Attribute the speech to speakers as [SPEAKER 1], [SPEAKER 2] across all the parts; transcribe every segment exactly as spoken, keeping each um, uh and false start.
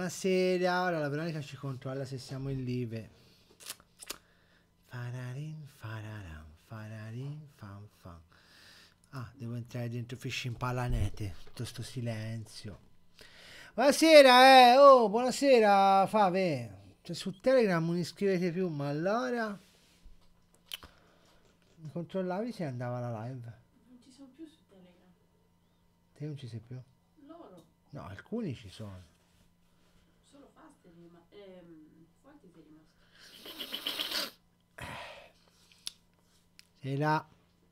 [SPEAKER 1] buonasera. Ora la Veronica ci controlla se siamo in live. Fararin, fararan, fararin, fan, fan. Ah, devo entrare dentro Fishing Palanete. Tutto sto silenzio. Buonasera, eh. Oh, buonasera, Fave. Cioè, su Telegram non iscrivete più, ma allora... Mi controllavi se andava la live?
[SPEAKER 2] Non ci sono più su Telegram.
[SPEAKER 1] Te non ci sei più?
[SPEAKER 2] Loro.
[SPEAKER 1] No, alcuni ci sono.
[SPEAKER 2] Solo Fast è rimasto. Ehm, Fortis è rimasto.
[SPEAKER 1] Sera.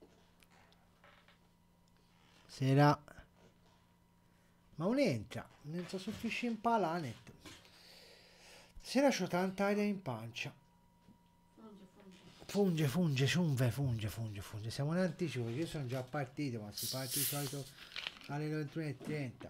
[SPEAKER 1] Sera. Ma non entra. Non entra su Fishing Planet. Sera c'ho tanta aria in pancia.
[SPEAKER 2] Funge, funge.
[SPEAKER 1] Funge, funge, funge, funge, funge, funge. Siamo in anticipo, io sono già partito, ma si parte di solito alle ventuno e trenta.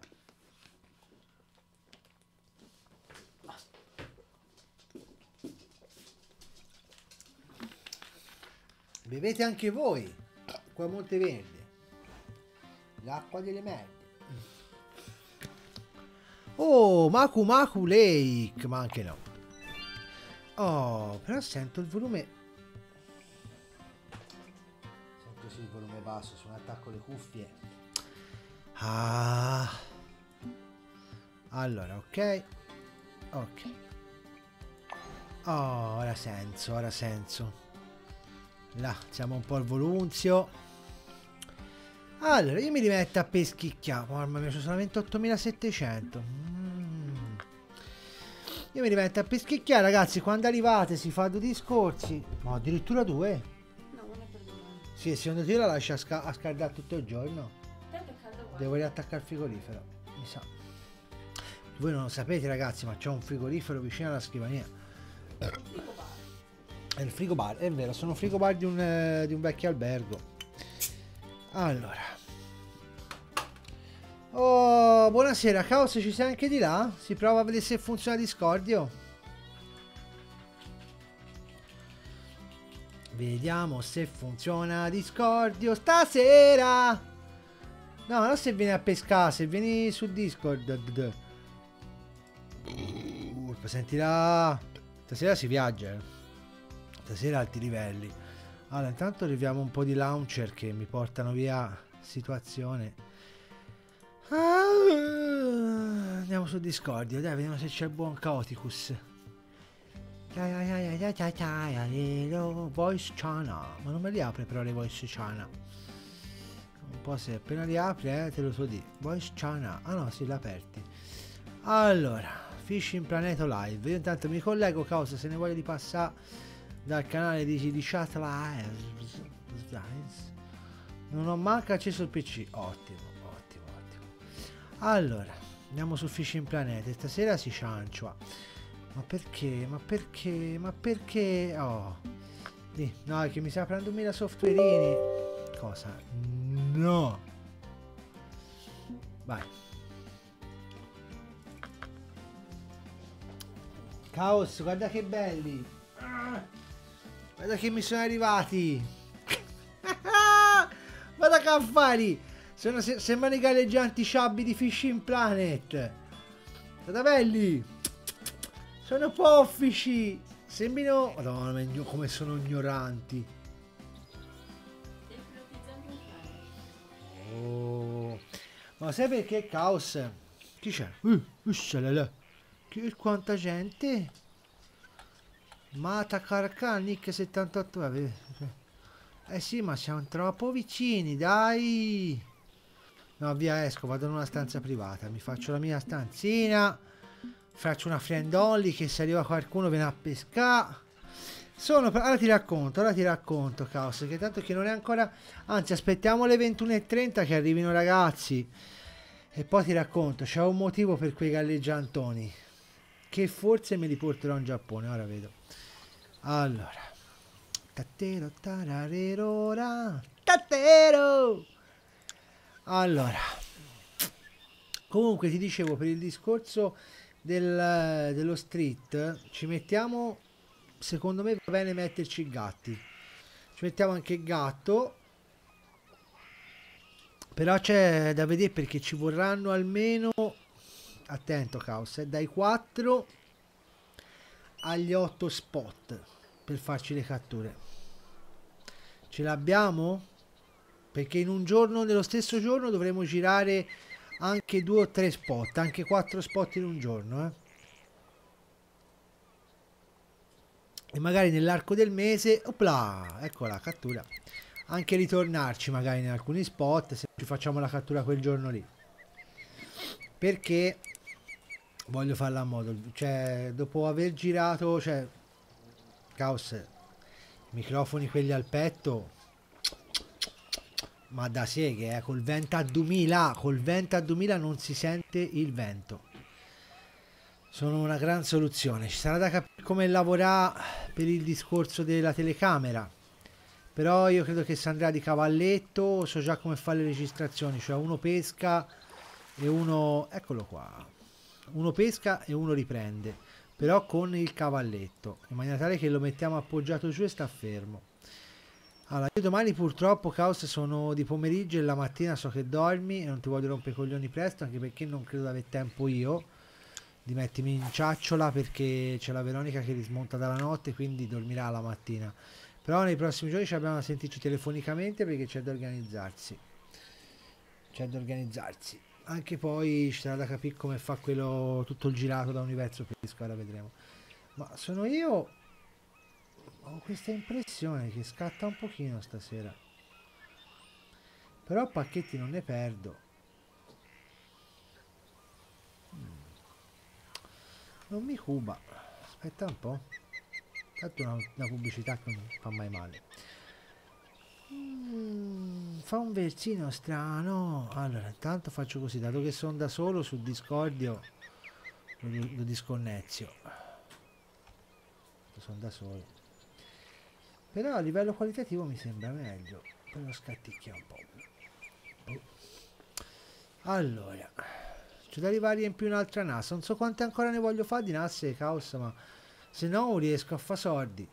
[SPEAKER 1] Bevete anche voi qua a Monteverde l'acqua delle merde. Oh, Maku Maku Lake, ma anche no. Oh, però sento il volume. Sento sì il volume basso, se non attacco le cuffie. Ah. Allora, ok. Ok. Oh, ora senso, ora senso. Là, siamo un po' al volunzio. Allora, io mi rimetto a peschicchiare. Mamma mia, sono solamente ottomilasettecento. Mm. Io mi rimetto a peschicchiare, ragazzi. Quando arrivate si fa due discorsi. Ma addirittura due.
[SPEAKER 2] No, non è per domani.
[SPEAKER 1] Sì, secondo te la lascia a, sca a scaldare tutto il giorno?
[SPEAKER 2] Tanto è caldo qua.
[SPEAKER 1] Devo riattaccare il frigorifero. Mi sa. Voi non lo sapete, ragazzi, ma c'è un frigorifero vicino alla scrivania.
[SPEAKER 2] Frigo bar.
[SPEAKER 1] È il frigo bar, è vero, sono frigo bar di un, eh, di un vecchio albergo. Allora. Oh, buonasera, Caos, ci sei anche di là? Si prova a vedere se funziona Discordio. Vediamo se funziona Discordio stasera. No, non se vieni a pescare, se vieni su Discord. Uh, sentirà. Stasera si viaggia, eh. Stasera alti livelli. Allora, intanto arriviamo un po' di launcher che mi portano via situazione. Ah, andiamo su Discordio, dai, vediamo se c'è il buon Caoticus. Voice Chana. Ma non me li apre però le Voice Chana. Un po' se appena li apri, eh, te lo so di. Voice Chana. Ah no, si li aperti. Allora, Fishing Planet Live. Io intanto mi collego, Causa, se ne voglio di passare dal canale di, di chat live. Non ho manco acceso il P C. Ottimo, ottimo, ottimo. Allora, andiamo su Fishing Planet. Stasera si ciancia. Ma perché? Ma perché? Ma perché? Oh. Sì, no, è che mi sta prendendo duemila softwareini. Cosa? No. Vai. Caos, guarda che belli. Ah. Guarda che mi sono arrivati. Guarda che affari. Sono, se sembrano i galleggianti sciabbi di Fishing Planet. Guarda belli. Sono poffici. Sembrino. Madonna, come sono ignoranti. Oh. Ma sai perché Caos? Chi c'è? Uh, uscialala. Che quanta gente. Mata Carcan, Nick settantotto. Eh sì, ma siamo troppo vicini, dai. No, via, esco, vado in una stanza privata. Mi faccio la mia stanzina. Faccio una friend only che se arriva qualcuno viene a pescare. Sono, ora ti racconto, ora ti racconto, Caos, che tanto che non è ancora... Anzi, aspettiamo le ventuno e trenta che arrivino ragazzi. E poi ti racconto, c'è un motivo per quei galleggiantoni. Che forse me li porterò in Giappone, ora vedo. Allora. Tattero, tararerora, tattero. Allora. Comunque ti dicevo, per il discorso del, dello street, ci mettiamo, secondo me va bene metterci i gatti. Ci mettiamo anche il gatto. Però c'è da vedere perché ci vorranno almeno attento Caos, è dai quattro agli otto spot per farci le catture. Ce l'abbiamo? Perché in un giorno, nello stesso giorno, dovremo girare anche due o tre spot, anche quattro spot in un giorno, eh? E magari nell'arco del mese, opla, ecco la cattura. Anche ritornarci magari in alcuni spot se ci facciamo la cattura quel giorno lì. Perché voglio farla a modo, cioè dopo aver girato, cioè Caos, microfoni quelli al petto, ma da seghe, eh, col vento a duemila, col vento a duemila non si sente il vento. Sono una gran soluzione. Ci sarà da capire come lavorare per il discorso della telecamera, però io credo che si andrà di cavalletto. So già come fare le registrazioni, cioè uno pesca e uno, eccolo qua, uno pesca e uno riprende, però con il cavalletto, in maniera tale che lo mettiamo appoggiato giù e sta fermo. Allora, io domani purtroppo Caos sono di pomeriggio e la mattina so che dormi e non ti voglio rompere i coglioni presto, anche perché non credo di avere tempo io di mettermi in ciacciola, perché c'è la Veronica che rismonta dalla notte, quindi dormirà la mattina. Però nei prossimi giorni ci abbiamo da sentirci telefonicamente, perché c'è da organizzarsi. C'è da organizzarsi. Anche poi ci sarà da capire come fa quello, tutto il girato da Universo Pesco, ora vedremo. Ma sono io, ho questa impressione che scatta un pochino stasera. Però pacchetti non ne perdo. Non mi cuba. Aspetta un po'. Tanto una, una pubblicità che non fa mai male. Mm, fa un versino strano. Allora, intanto faccio così, dato che sono da solo su Discordio, lo, lo disconnezio. Sono da solo. Però a livello qualitativo mi sembra meglio. Però scatticchia un po'. Allora, c'è da arrivare in più un'altra N A S. Non so quante ancora ne voglio fare di N A S e Caos, ma se no non riesco a fare soldi.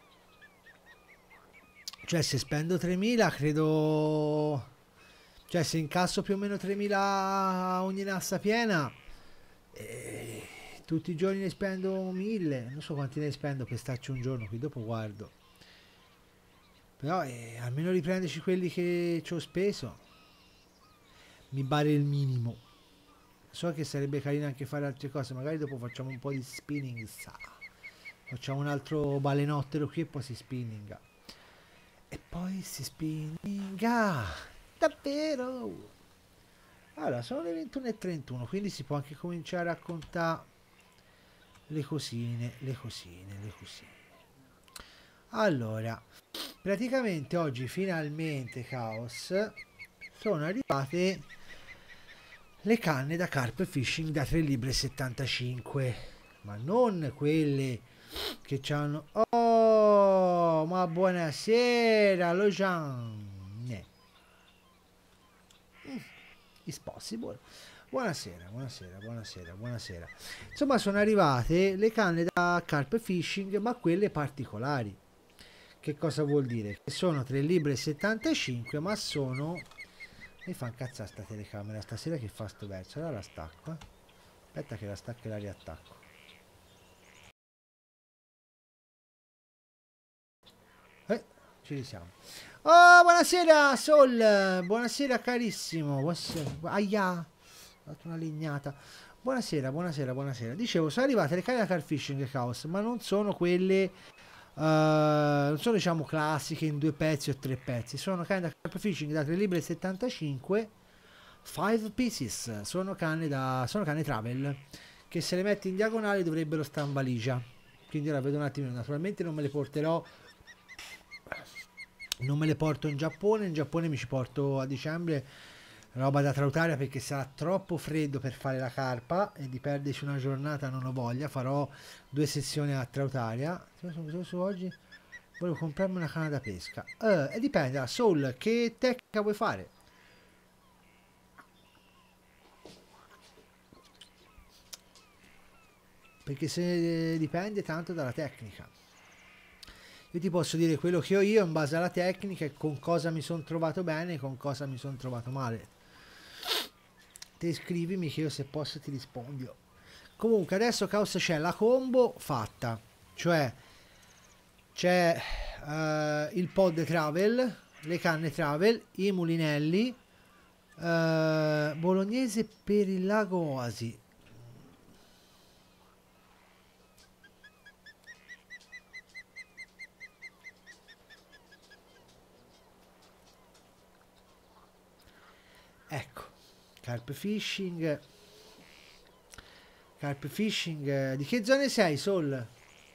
[SPEAKER 1] Cioè se spendo tremila credo, cioè se incasso più o meno tremila ogni N A S piena, eh, tutti i giorni ne spendo mille. Non so quanti ne spendo per starci un giorno qui, dopo guardo. Però eh, almeno riprenderci quelli che ci ho speso. Mi pare il minimo. So che sarebbe carino anche fare altre cose, magari dopo facciamo un po' di spinning, sa. Facciamo un altro balenottero qui e poi si spinninga. E poi si spinninga. Davvero? Allora, sono le ventuno e trentuno, quindi si può anche cominciare a raccontare le cosine, le cosine, le cosine. Allora, praticamente oggi finalmente, Caos, sono arrivate le canne da carp fishing da tre libbre e settantacinque, ma non quelle che c'hanno. Oh, ma buonasera, lo Jean. Mm, it's possible. Buonasera, buonasera, buonasera, buonasera. Insomma, sono arrivate le canne da carp fishing, ma quelle particolari. Che cosa vuol dire? Che sono tre libbre e settantacinque, ma sono... Mi fa incazzare sta telecamera stasera che fa sto verso. Allora la stacco, eh. Aspetta che la stacco e la riattacco. Eh, ci risiamo. Oh, buonasera Sol. Buonasera carissimo. Buonasera. Aia, ho dato una legnata. Buonasera, buonasera, buonasera. Dicevo, sono arrivate le canne da carp fishing Caos, ma non sono quelle... Uh, non sono diciamo classiche in due pezzi o tre pezzi, sono canne da carp fishing da tre libbre e settantacinque, five pieces, sono canne da sono canne travel che se le metti in diagonale dovrebbero stare in valigia. Quindi ora vedo un attimo, naturalmente non me le porterò, non me le porto in Giappone, in Giappone mi ci porto a dicembre roba da trautaria, perché sarà troppo freddo per fare la carpa e di perderci una giornata non ho voglia. Farò due sessioni a trautaria. Su oggi volevo comprarmi una canna da pesca, uh, e dipende da Soul, che tecnica vuoi fare. Perché se dipende tanto dalla tecnica. Io ti posso dire quello che ho io in base alla tecnica e con cosa mi sono trovato bene e con cosa mi sono trovato male. te scrivimi che io se posso ti rispondo. Comunque adesso Caos c'è la combo fatta, cioè c'è eh, il pod travel, le canne travel, i mulinelli, eh, bolognese per il lago Oasi. Ecco, carp fishing. Carp fishing. eh, Di che zone sei, Sol?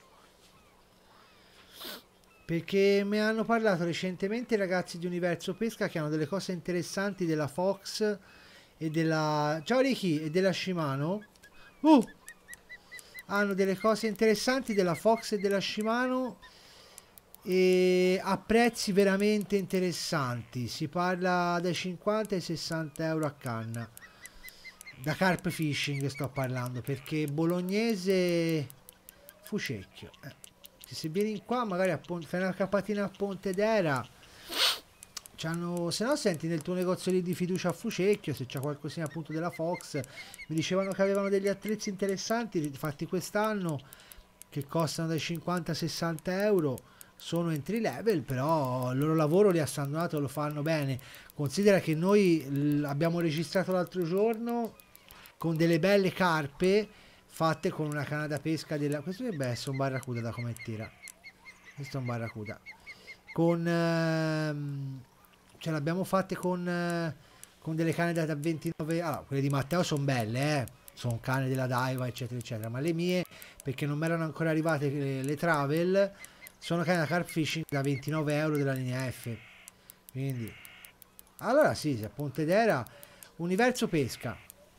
[SPEAKER 1] Perché mi hanno parlato recentemente i ragazzi di Universo Pesca che hanno delle cose interessanti della Fox e della... Ciao Ricky! E della Shimano. Uh! Hanno delle cose interessanti della Fox e della Shimano e a prezzi veramente interessanti. Si parla dai cinquanta ai sessanta euro a canna. Da carp fishing sto parlando, perché bolognese Fucecchio. Eh. Se vieni qua magari a Pon- fai una capatina a Ponte d'Era, c'hanno, se no senti nel tuo negozio lì di fiducia a Fucecchio, se c'è qualcosina appunto della Fox, mi dicevano che avevano degli attrezzi interessanti fatti quest'anno che costano dai cinquanta ai sessanta euro, sono entry level, però il loro lavoro lì a San Donato lo fanno bene. Considera che noi l- abbiamo registrato l'altro giorno con delle belle carpe fatte con una canna da pesca della... Questo dovrebbe essere un barracuda da come tira. Questo è un barracuda. Con... ehm, cioè l'abbiamo fatte con... eh, con delle canne da, da ventinove... Allora, quelle di Matteo sono belle, eh. Sono canne della Daiwa, eccetera, eccetera. Ma le mie, perché non mi erano ancora arrivate le, le Travel, sono canne da carp fishing da ventinove euro della linea F. Quindi... Allora sì, se a Ponte d'Era... Universo Pesca.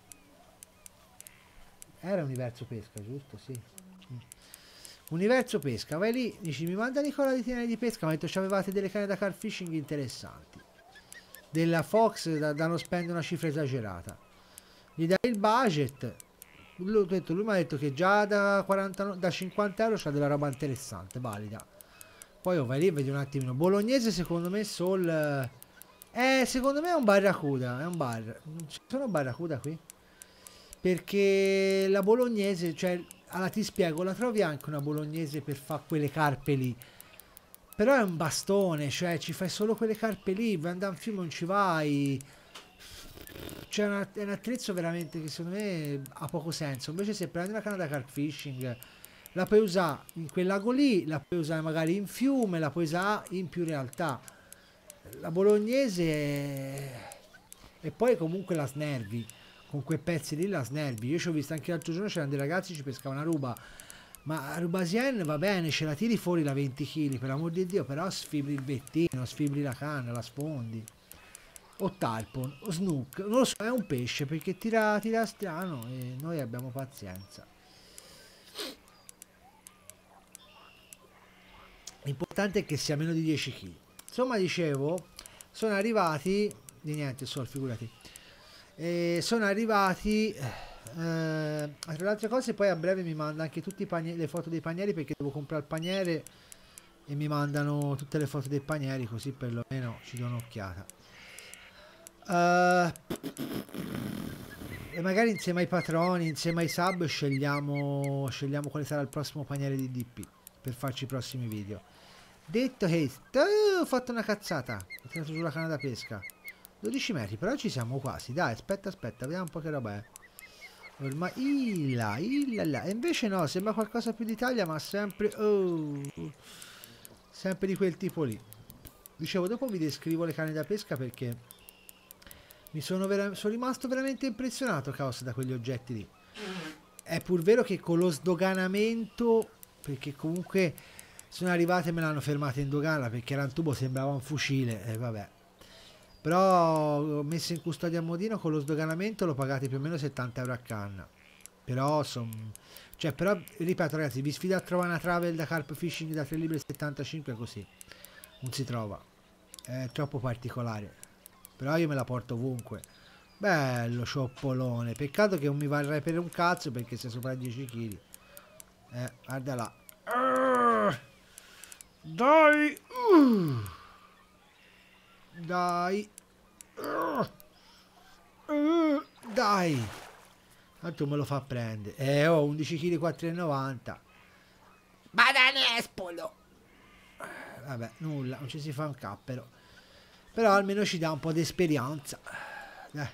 [SPEAKER 1] Era Universo Pesca, giusto? Sì. Mm. Universo Pesca, vai lì, dici mi manda Nicola di Tinelli di Pesca, ma ha detto c'avevate delle canne da car fishing interessanti. Della Fox da, da non spendere una cifra esagerata. Gli dai il budget. Lui, detto, lui mi ha detto che già da, quaranta, da cinquanta euro c'ha della roba interessante, valida. Poi oh, vai lì e vedi un attimino. Bolognese secondo me Sol... Eh, secondo me è un barracuda, è un bar. Non ci sono barracuda qui? Perché la bolognese, cioè, allora ti spiego, la trovi anche una bolognese per fare quelle carpe lì. Però è un bastone, cioè ci fai solo quelle carpe lì, vai andare in fiume non ci vai. C'è una- è un attrezzo veramente che secondo me ha poco senso. Invece se prendi una canna da carp fishing, la puoi usare in quel lago lì, la puoi usare magari in fiume, la puoi usare in più realtà. La bolognese è... E poi comunque la snervi. Con quei pezzi lì la snervi. Io ci ho visto anche l'altro giorno, c'erano dei ragazzi che ci pescavano a ruba. Ma a Rubasien va bene, ce la tiri fuori la venti chili, per l'amor di Dio, però sfibri il bettino, sfibri la canna, la sfondi. O tarpon, o snook, non lo so, è un pesce perché tira, tira strano e noi abbiamo pazienza. L'importante è che sia meno di dieci chili. Insomma, dicevo, sono arrivati, di niente, solo figurati. E sono arrivati eh, tra le altre cose, poi a breve mi manda anche tutte le foto dei panieri perché devo comprare il paniere e mi mandano tutte le foto dei panieri così perlomeno ci do un'occhiata. Uh, e magari insieme ai patroni, insieme ai sub scegliamo, scegliamo quale sarà il prossimo paniere di D P per farci i prossimi video. Detto che uh, ho fatto una cazzata, ho tirato giù la canna da pesca. dodici metri, però ci siamo quasi. Dai, aspetta, aspetta, vediamo un po' che roba è. Ormai, illa, illa, illa. E invece no, sembra qualcosa più d'Italia, ma sempre, oh, sempre di quel tipo lì. Dicevo, dopo vi descrivo le canne da pesca perché mi sono, sono rimasto veramente impressionato, Caos, da quegli oggetti lì. È pur vero che con lo sdoganamento, perché comunque sono arrivate e me l'hanno fermata in dogana perché era un tubo, sembrava un fucile, e vabbè. Però messo in custodia a Modino con lo sdoganamento lo pagate più o meno settanta euro a canna. Però son... Cioè però ripeto ragazzi, vi sfido a trovare una travel da carp fishing da tre libri e settantacinque così. Non si trova. È troppo particolare. Però io me la porto ovunque. Bello scioppolone. Peccato che non mi varrei per un cazzo perché sei sopra dieci chili. Eh, guarda là. Arr! Dai! Uh! Dai! Uh! Uh! Dai! Tanto me lo fa prendere. Eh, ho undici chili quattro e novanta. Badanespolo! Vabbè, nulla, non ci si fa un cappero. Però almeno ci dà un po' di esperienza. Dai.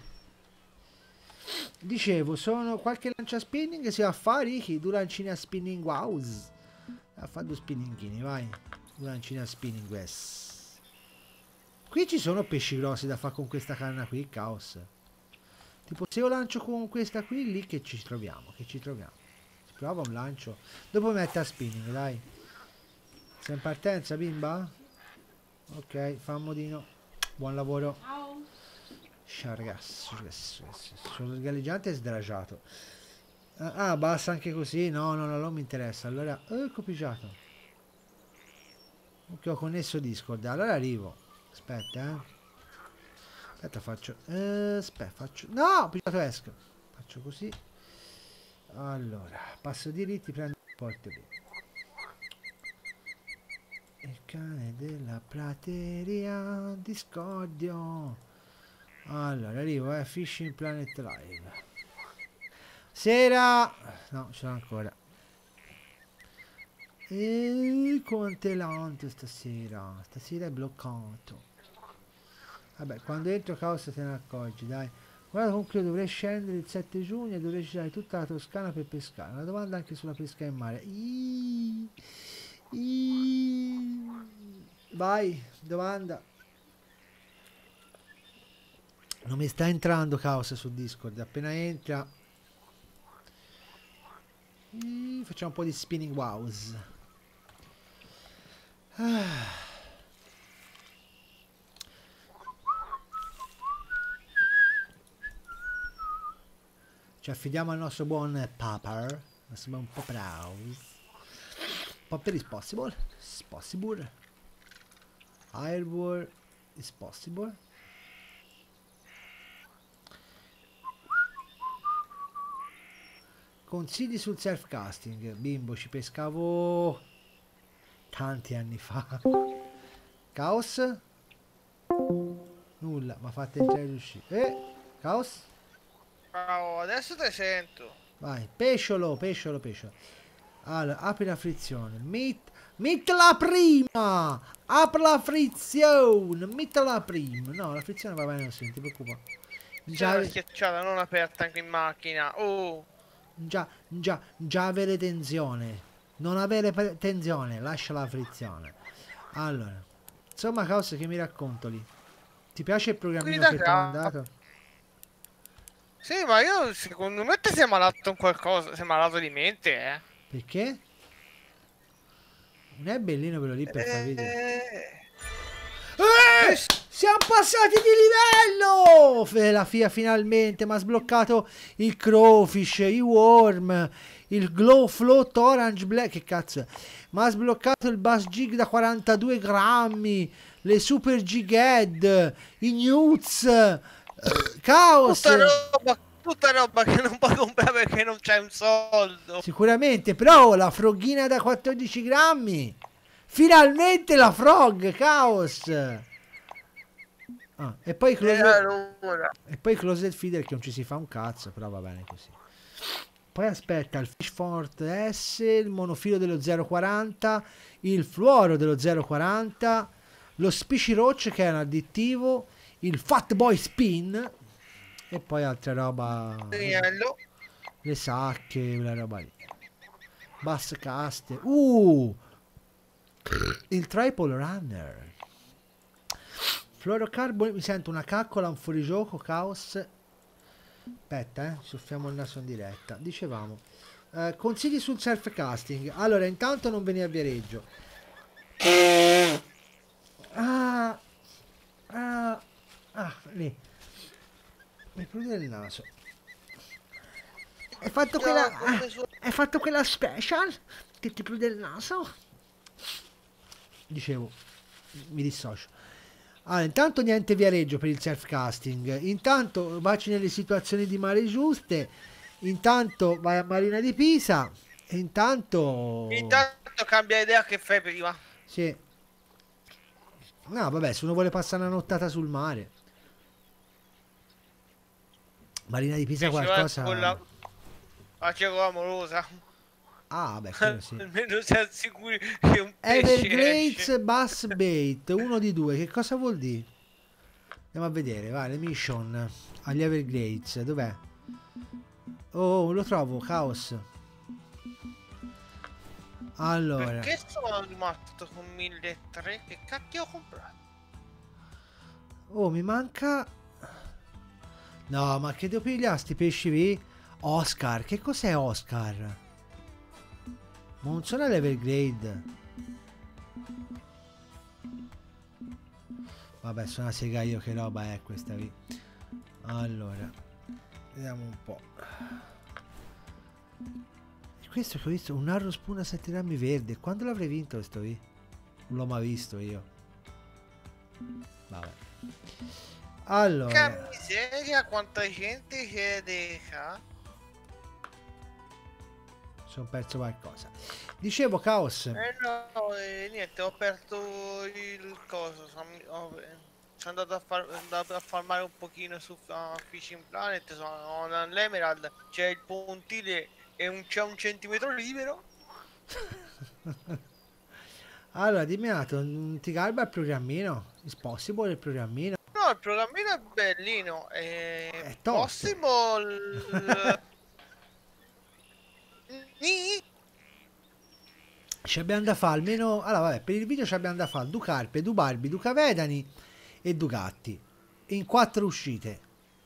[SPEAKER 1] Dicevo, sono qualche lancia spinning si va a fare, Ricky, due lancine a spinning wows. A fare due spinningini, vai. Due lancine a spinning west. Qui ci sono pesci grossi da fare con questa canna qui, caos. Tipo se io lancio con questa qui, lì che ci troviamo, che ci troviamo. Si prova un lancio. Dopo mette a spinning, dai. Sei in partenza, bimba? Ok, fa un modino. Buon lavoro.
[SPEAKER 2] Ciao.
[SPEAKER 1] Ciao ragazzi, ragazzi, ragazzi. Sono il galleggiante è sdragiato. Ah, basta anche così? No, no, no, non mi interessa. Allora, oh, copiato. Ok, ho connesso Discord. Allora arrivo. Aspetta, eh. Aspetta, faccio... Eh, aspetta, faccio... No, ho pigliato esco. Faccio così. Allora, passo diritti, prendo il porto lì. Il cane della prateria, discordio. Allora, arrivo, eh, Fishing Planet Live. Sera! No, ce l'ho ancora. E quanto è lento stasera. Stasera è bloccato. Vabbè, quando entro caos te ne accorgi, dai. Guarda, comunque io dovrei scendere il sette giugno e dovrei girare tutta la Toscana per pescare. Una domanda anche sulla pesca in mare. Iii, iii. Vai, domanda. Non mi sta entrando caos su Discord. Appena entra... Iii, facciamo un po' di spinning wows. Ah. Ci affidiamo al nostro buon Popper. Nostro buon Popper House. Popper is possible. Is possible. Airborne is possible. Consigli sul self-casting. Bimbo, ci pescavo tanti anni fa. Caos? Nulla, ma fate già riuscire. Eh, Caos?
[SPEAKER 3] Ciao, adesso te sento.
[SPEAKER 1] Vai, pesciolo, pesciolo, pesciolo. Allora, apri la frizione. Mit, mettila prima! Apri la frizione! Mettila prima! No, la frizione va bene così, non ti preoccupare.
[SPEAKER 3] C'è
[SPEAKER 1] Già,
[SPEAKER 3] una schiacciata non aperta anche in macchina. Oh,
[SPEAKER 1] già, già, già avere tensione. Non avere pre- tensione, lascia la frizione. Allora, insomma, cose che mi racconto lì. Ti piace il programmino
[SPEAKER 3] Guida
[SPEAKER 1] che ti ho
[SPEAKER 3] ca-
[SPEAKER 1] mandato?
[SPEAKER 3] sì, ma io secondo me ti sei malato con qualcosa. Sei malato di mente, eh.
[SPEAKER 1] Perché? Non è bellino quello lì per fare video.
[SPEAKER 3] Eh,
[SPEAKER 1] Eh, siamo passati di livello! Fe- La F I A finalmente mi ha sbloccato il Crowfish, i Worm, il Glow Float Orange Black. Che cazzo è? Mi ha sbloccato il Bass Jig da quarantadue grammi, le Super Jig Head, i Newts, eh, Chaos.
[SPEAKER 3] tutta roba, tutta roba che non puoi comprare perché non c'è un soldo.
[SPEAKER 1] Sicuramente, però la froghina da quattordici grammi. Finalmente la frog, Chaos. Ah, e poi
[SPEAKER 3] E
[SPEAKER 1] close...
[SPEAKER 3] allora,
[SPEAKER 1] E poi Closet Feeder che non ci si fa un cazzo, però va bene così. Poi aspetta, il Fishfort S, il monofilo dello zero quaranta, il fluoro dello zero quaranta, lo Specy Roach che è un additivo, il Fat Boy Spin e poi altra roba,
[SPEAKER 3] agnello.
[SPEAKER 1] le sacche, quella roba lì. Bass Caster, uh, il Triple Runner. Fluorocarbone, mi sento una caccola, un fuorigioco, Caos. Aspetta, eh, soffiamo il naso in diretta. Dicevamo, eh, consigli sul self-casting. Allora, intanto non venire a Viareggio. Ah, ah, ah, lì. Mi prude il naso. Hai fatto quella, ah, hai fatto quella special che ti prude il naso? Dicevo, mi dissocio. Allora, intanto niente Viareggio per il self-casting. Intanto vacci nelle situazioni di mare giuste. Intanto vai a Marina di Pisa. E intanto...
[SPEAKER 3] Intanto cambia idea che fai prima.
[SPEAKER 1] Sì. No, vabbè, se uno vuole passare una nottata sul mare. Marina di Pisa
[SPEAKER 3] Diceva
[SPEAKER 1] qualcosa...
[SPEAKER 3] quella facevo amorosa.
[SPEAKER 1] Ah, beh, quello sì.
[SPEAKER 3] Almeno siamo sicuri che un pesce
[SPEAKER 1] Everglades
[SPEAKER 3] esce.
[SPEAKER 1] Bass Bait, uno di due, che cosa vuol dire? Andiamo a vedere, vai, le mission agli Everglades, dov'è? Oh, lo trovo, Caos. Allora,
[SPEAKER 3] Perché sono rimasto con milletrecento? Che cacchio ho comprato?
[SPEAKER 1] oh, mi manca... No, ma che devo pigliare sti pesci lì? Oscar, che cos'è Oscar? Ma non sono l'Everglade. Vabbè, sono una sega io, che roba è questa qui. Allora, vediamo un po'. Questo che ho visto, un arro spuna sette grammi verde. Quando l'avrei vinto questo qui? Non l'ho mai visto io. Vabbè. Allora,
[SPEAKER 3] Che miseria, quanta gente chiede qua.
[SPEAKER 1] sono perso qualcosa. Dicevo, Caos.
[SPEAKER 3] Eh no, eh, niente, ho aperto il coso. Sono, ho- sono andato a, far, andato a farmare un pochino su uh, Fishing Planet. Sono all'Emerald, c'è il pontile e un, c'è un centimetro libero.
[SPEAKER 1] Allora, dimmi un attimo, ti garba il programmino? Is possible il programmino?
[SPEAKER 3] No, il programmino è bellino. È,
[SPEAKER 1] È tosto.
[SPEAKER 3] possible. Ni?
[SPEAKER 1] Ci abbiamo da fare almeno... Allora, vabbè, per il video ci abbiamo da fare due carpe, due barbi, due cavedani e due gatti. In quattro uscite.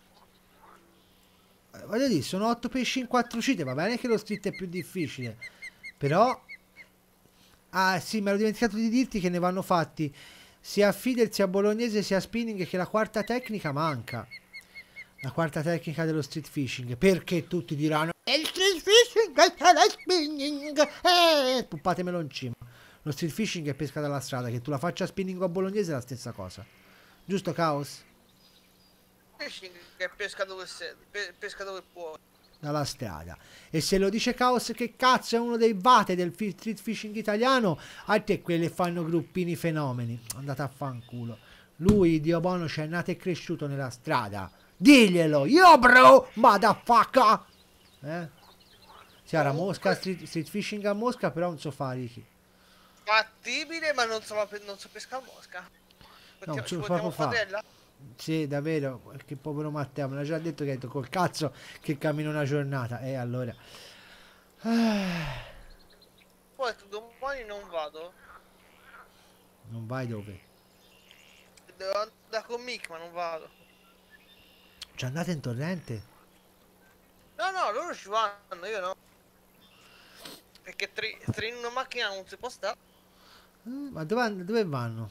[SPEAKER 1] Eh, Voglio dire, sono otto pesci in quattro uscite, va bene che lo street è più difficile. Però... Ah, sì, mi ero dimenticato di dirti che ne vanno fatti sia a feeder, sia a bolognese, sia a spinning, che la quarta tecnica manca. La quarta tecnica dello street fishing. Perché tutti diranno... Il street fishing è la spinning! Eh, puppatemelo in cima. Lo street fishing è pesca dalla strada. Che tu la faccia a spinning o a bolognese è la stessa cosa. Giusto, Caos?
[SPEAKER 3] Fishing che pesca dove, se, pe- pesca dove può.
[SPEAKER 1] Dalla strada. E se lo dice Caos, che cazzo è uno dei vate del fi- street fishing italiano, a te quelli fanno gruppini fenomeni. Andate a fanculo. Lui, Dio buono, c'è nato e cresciuto nella strada. Diglielo, io bro, motherfucker. Eh? Sì, era Mosca, street, street fishing a Mosca, però non so fare chi.
[SPEAKER 3] Fattibile, ma non so, non so pescare mosca.
[SPEAKER 1] No,
[SPEAKER 3] Potete-
[SPEAKER 1] ci
[SPEAKER 3] ci
[SPEAKER 1] lo
[SPEAKER 3] potevamo
[SPEAKER 1] proprio fa.
[SPEAKER 3] fare?
[SPEAKER 1] Sì, davvero, che povero Matteo, me l'ha già detto che ha detto col cazzo che cammina una giornata. E allora... Ah,
[SPEAKER 3] Poi domani non vado.
[SPEAKER 1] non vai dove?
[SPEAKER 3] Devo andare con Mick, ma non vado.
[SPEAKER 1] Ci andate in torrente?
[SPEAKER 3] No, no, loro ci vanno, io no. Perché tre, tre in una macchina non si può stare.
[SPEAKER 1] Eh, ma dove, dove vanno?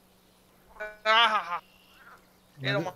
[SPEAKER 3] Ah,
[SPEAKER 1] Ma
[SPEAKER 3] e
[SPEAKER 1] do-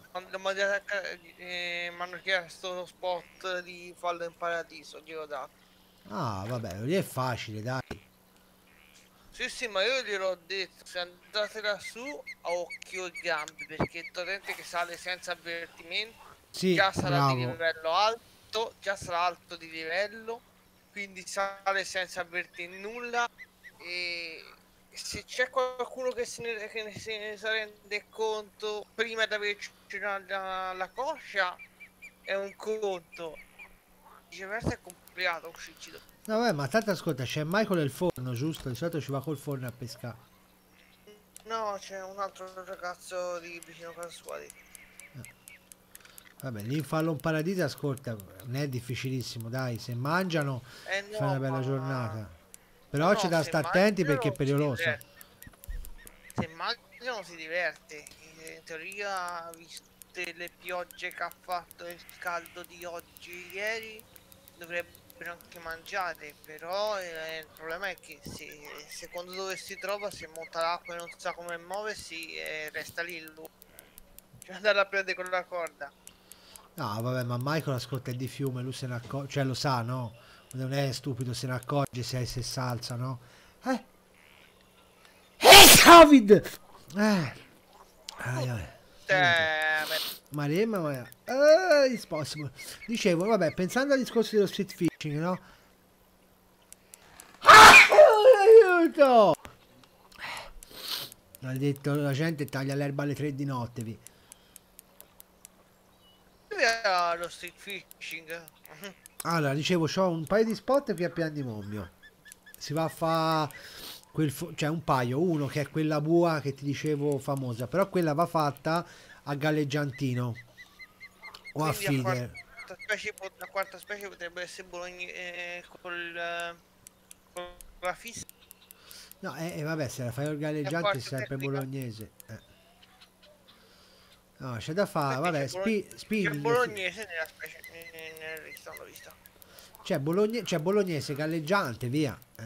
[SPEAKER 3] mi hanno chiesto lo spot di Fallo in Paradiso, glielo dato.
[SPEAKER 1] Ah, vabbè, lì è facile, dai.
[SPEAKER 3] Sì, sì, ma io gliel'ho detto, se andate lassù a occhio e gambe, perché il torrente che sale senza avvertimento
[SPEAKER 1] Sì,
[SPEAKER 3] già sarà di
[SPEAKER 1] bravo.
[SPEAKER 3] livello alto, già sarà alto di livello, quindi sale senza avvertire nulla e se c'è qualcuno che se ne, che ne- se ne rende conto prima di averci la, la, la coscia è un conto, viceversa è complicato uscirci dopo.
[SPEAKER 1] No, vabbè, ma tanto ascolta, c'è Michael e il forno, giusto? Di solito ci va col forno a pescare.
[SPEAKER 3] No, c'è un altro ragazzo di vicino a casa sua lì.
[SPEAKER 1] Vabbè, lì in Fallo un Paradiso, ascolta, non è difficilissimo, dai, se mangiano
[SPEAKER 3] Eh no,
[SPEAKER 1] fa una bella
[SPEAKER 3] ma...
[SPEAKER 1] giornata. Però
[SPEAKER 3] no,
[SPEAKER 1] c'è
[SPEAKER 3] no,
[SPEAKER 1] da
[SPEAKER 3] se
[SPEAKER 1] stare attenti
[SPEAKER 3] mangiano
[SPEAKER 1] perché è
[SPEAKER 3] si
[SPEAKER 1] pericoloso.
[SPEAKER 3] diverte. Se mangiano si diverte. In teoria, viste le piogge che ha fatto il caldo di oggi e ieri, dovrebbero anche mangiare. Però eh, il problema è che se secondo dove si trova, se monta l'acqua e non sa come muoversi, eh, resta lì lui. Cioè andare a prendere con la corda.
[SPEAKER 1] No, vabbè, ma Michael ascolta è di fiume, lui se ne accorge, cioè lo sa, no? Non è stupido, se ne accorge se, se salza, no? Eh? Eh, Covid! Eh. Ai, ai.
[SPEAKER 3] Cioè,
[SPEAKER 1] Maremma, ma... Eh, it's possible. Dicevo, vabbè, pensando al discorso dello street fishing, no? Aiuto! Ha detto la gente taglia l'erba alle tre di notte, vi.
[SPEAKER 3] via lo street fishing.
[SPEAKER 1] Allora, dicevo, c'ho un paio di spot qui a Pian di Mommio. Si va a fa quel fo- cioè un paio, uno che è quella bua che ti dicevo famosa, però quella va fatta a galleggiantino o a
[SPEAKER 3] Quindi a
[SPEAKER 1] feeder.
[SPEAKER 3] quarta specie, pot- la quarta specie potrebbe essere Bologna eh, col, eh, con la fissa.
[SPEAKER 1] No, e eh, vabbè, se la fai al
[SPEAKER 3] La
[SPEAKER 1] galleggiante è
[SPEAKER 3] quarta
[SPEAKER 1] sempre
[SPEAKER 3] tecnica.
[SPEAKER 1] bolognese. Eh. No, c'è da fare,
[SPEAKER 3] Perché
[SPEAKER 1] vabbè,
[SPEAKER 3] c'è Bologna,
[SPEAKER 1] spi-
[SPEAKER 3] c'è
[SPEAKER 1] spinning, fi-
[SPEAKER 3] bolognese nella specie eh, nel lista, l'ho vista.
[SPEAKER 1] c'è bologne- c'è bolognese, galleggiante, via. Eh.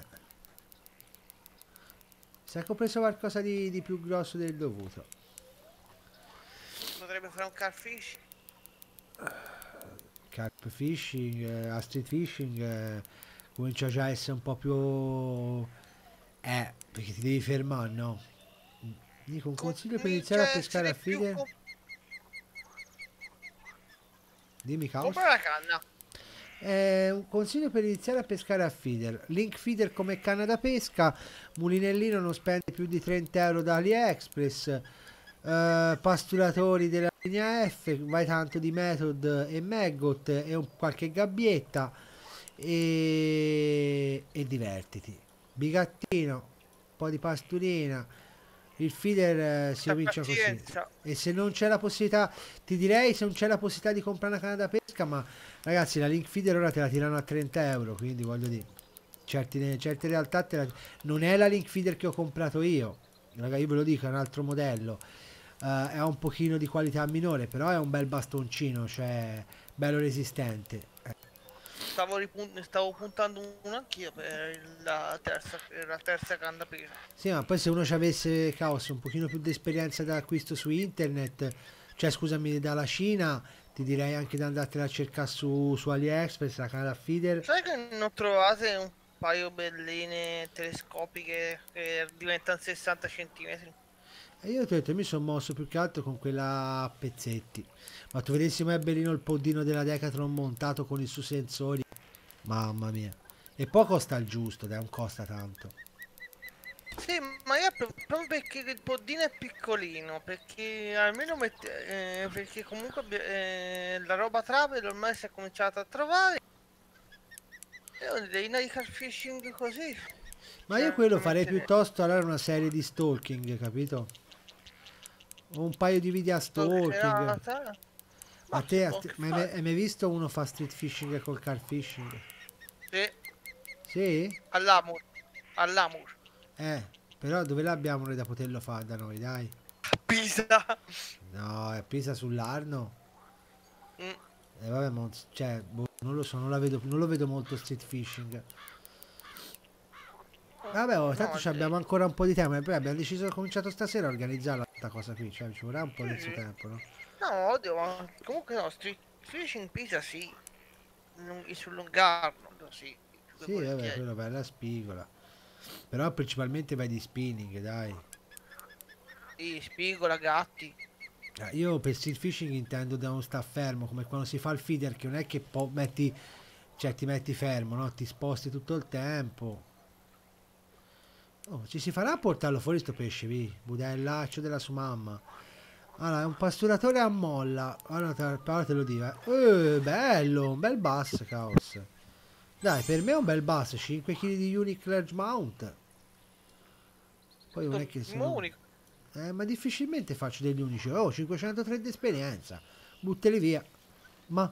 [SPEAKER 1] Si è compreso qualcosa di, di più grosso del dovuto.
[SPEAKER 3] Potrebbe fare un carfish.
[SPEAKER 1] Carp fishing, eh, a street fishing eh, comincia già a essere un po' più... Eh, perché ti devi fermare, no? Dico, un consiglio per iniziare a
[SPEAKER 3] Comincia a
[SPEAKER 1] pescare a
[SPEAKER 3] essere più
[SPEAKER 1] feeder?
[SPEAKER 3] com-
[SPEAKER 1] Dimmi, Caos.
[SPEAKER 3] compra la canna.
[SPEAKER 1] Eh, un consiglio per iniziare a pescare a feeder. Link feeder come canna da pesca. Mulinellino non spende più di trenta euro da AliExpress. Eh, pasturatori della linea F. Vai tanto di Method e Maggot e un, qualche gabbietta. E, e divertiti. Bigattino, un po' di pasturina. Il feeder eh, si
[SPEAKER 3] C'ha
[SPEAKER 1] comincia così.
[SPEAKER 3] pazienza.
[SPEAKER 1] E se non c'è la possibilità, ti direi se non c'è la possibilità di comprare una canna da pesca, ma ragazzi, la link feeder ora te la tirano a trenta euro, quindi voglio dire, certi, certe realtà te la- non è la link feeder che ho comprato io, raga, io ve lo dico, è un altro modello, eh, è un pochino di qualità minore, però è un bel bastoncino, cioè bello resistente. Eh,
[SPEAKER 3] Stavo, ripun- stavo puntando uno anch'io per la terza, per la terza canna presa.
[SPEAKER 1] Sì, ma poi se uno ci avesse, caos, un pochino più di esperienza d'acquisto su internet, cioè scusami, dalla Cina, ti direi anche di andartela a cercare su, su AliExpress, la canna da feeder.
[SPEAKER 3] Sai che ne ho trovate un paio belline telescopiche che diventano sessanta centimetri?
[SPEAKER 1] E io ti ho detto, mi sono mosso più che altro con quella a pezzetti. Ma tu vedessi mai bellino il poddino della Decathlon montato con i suoi sensori. Mamma mia. E poi costa il giusto, dai, non costa tanto.
[SPEAKER 3] Sì, ma io pro- proprio perché il poddino è piccolino, perché almeno mette, eh, perché comunque abbi- eh, la roba travel ormai si è cominciata a trovare. E ho dei night fishing così.
[SPEAKER 1] Ma io
[SPEAKER 3] Cioè,
[SPEAKER 1] quello
[SPEAKER 3] da
[SPEAKER 1] farei
[SPEAKER 3] mettere
[SPEAKER 1] piuttosto allora una serie di stalking, capito? O un paio di video a stalking.
[SPEAKER 3] stalkerata.
[SPEAKER 1] A
[SPEAKER 3] Ma si
[SPEAKER 1] te, a
[SPEAKER 3] può
[SPEAKER 1] te-
[SPEAKER 3] anche
[SPEAKER 1] ma hai mai
[SPEAKER 3] fare.
[SPEAKER 1] hai mai visto uno fa street fishing col car fishing?
[SPEAKER 3] Sì,
[SPEAKER 1] Sì?
[SPEAKER 3] all'amur. All'amur.
[SPEAKER 1] Eh, però dove l'abbiamo noi da poterlo fare da noi, dai?
[SPEAKER 3] Pisa.
[SPEAKER 1] No, è presa sull'Arno.
[SPEAKER 3] Mm.
[SPEAKER 1] E vabbè, ma non s- cioè, boh, non lo so, non la vedo, non lo vedo molto street fishing. Vabbè, oh, tanto
[SPEAKER 3] No,
[SPEAKER 1] ci abbiamo ancora un po' di tempo. E poi abbiamo deciso, ho cominciato stasera a organizzarla questa cosa qui. Cioè, ci vorrà un po' di
[SPEAKER 3] sì,
[SPEAKER 1] suo
[SPEAKER 3] sì.
[SPEAKER 1] tempo, no?
[SPEAKER 3] No, oddio, ma comunque no, street fishing Pisa sì. Lung- sul Lungarno, sì. più che
[SPEAKER 1] Sì, vabbè,
[SPEAKER 3] volentieri.
[SPEAKER 1] quello per la spigola. Però principalmente vai di spinning, dai.
[SPEAKER 3] Sì, spigola, gatti.
[SPEAKER 1] Eh, Io per street fishing intendo da non sta fermo, come quando si fa il feeder, che non è che po- metti, cioè ti metti fermo, no? Ti sposti tutto il tempo. Oh, ci si farà a portarlo fuori sto pesce, vi? Budellaccio della sua mamma. Allora, è un pasturatore a molla. Allora, te, però te lo dico, eh. Eh, bello, un bel bass, caos. Dai, per me è un bel bass, cinque chili di Unique Large Mount. Poi non è che sono...
[SPEAKER 3] Unico.
[SPEAKER 1] Eh, ma difficilmente faccio degli unici. Oh, cinquecentotre di esperienza. Butteli via. Ma...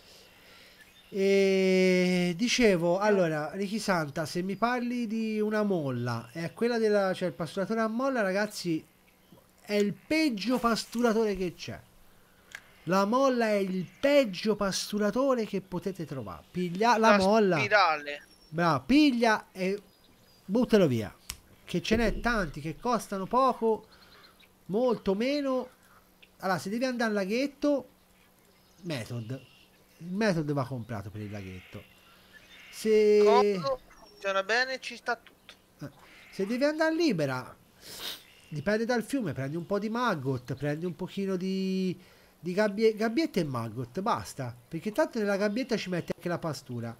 [SPEAKER 1] E dicevo, allora, Ricky Santa, se mi parli di una molla, è quella della, cioè il pasturatore a molla, ragazzi, è il peggio pasturatore che c'è. La molla è il peggio pasturatore che potete trovare. Piglia la
[SPEAKER 3] La
[SPEAKER 1] molla,
[SPEAKER 3] spirale.
[SPEAKER 1] bravo, piglia e buttalo via. Che ce n'è tanti che costano poco, molto meno. Allora, se devi andare al laghetto, Method. Il Method va comprato per il laghetto. Se,
[SPEAKER 3] Comodo, funziona bene, ci sta tutto.
[SPEAKER 1] eh, se devi andare libera, dipende dal fiume, prendi un po' di maggot, prendi un pochino di, di gabbie, gabbietta e maggot, basta. Perché tanto nella gabbietta ci metti anche la pastura.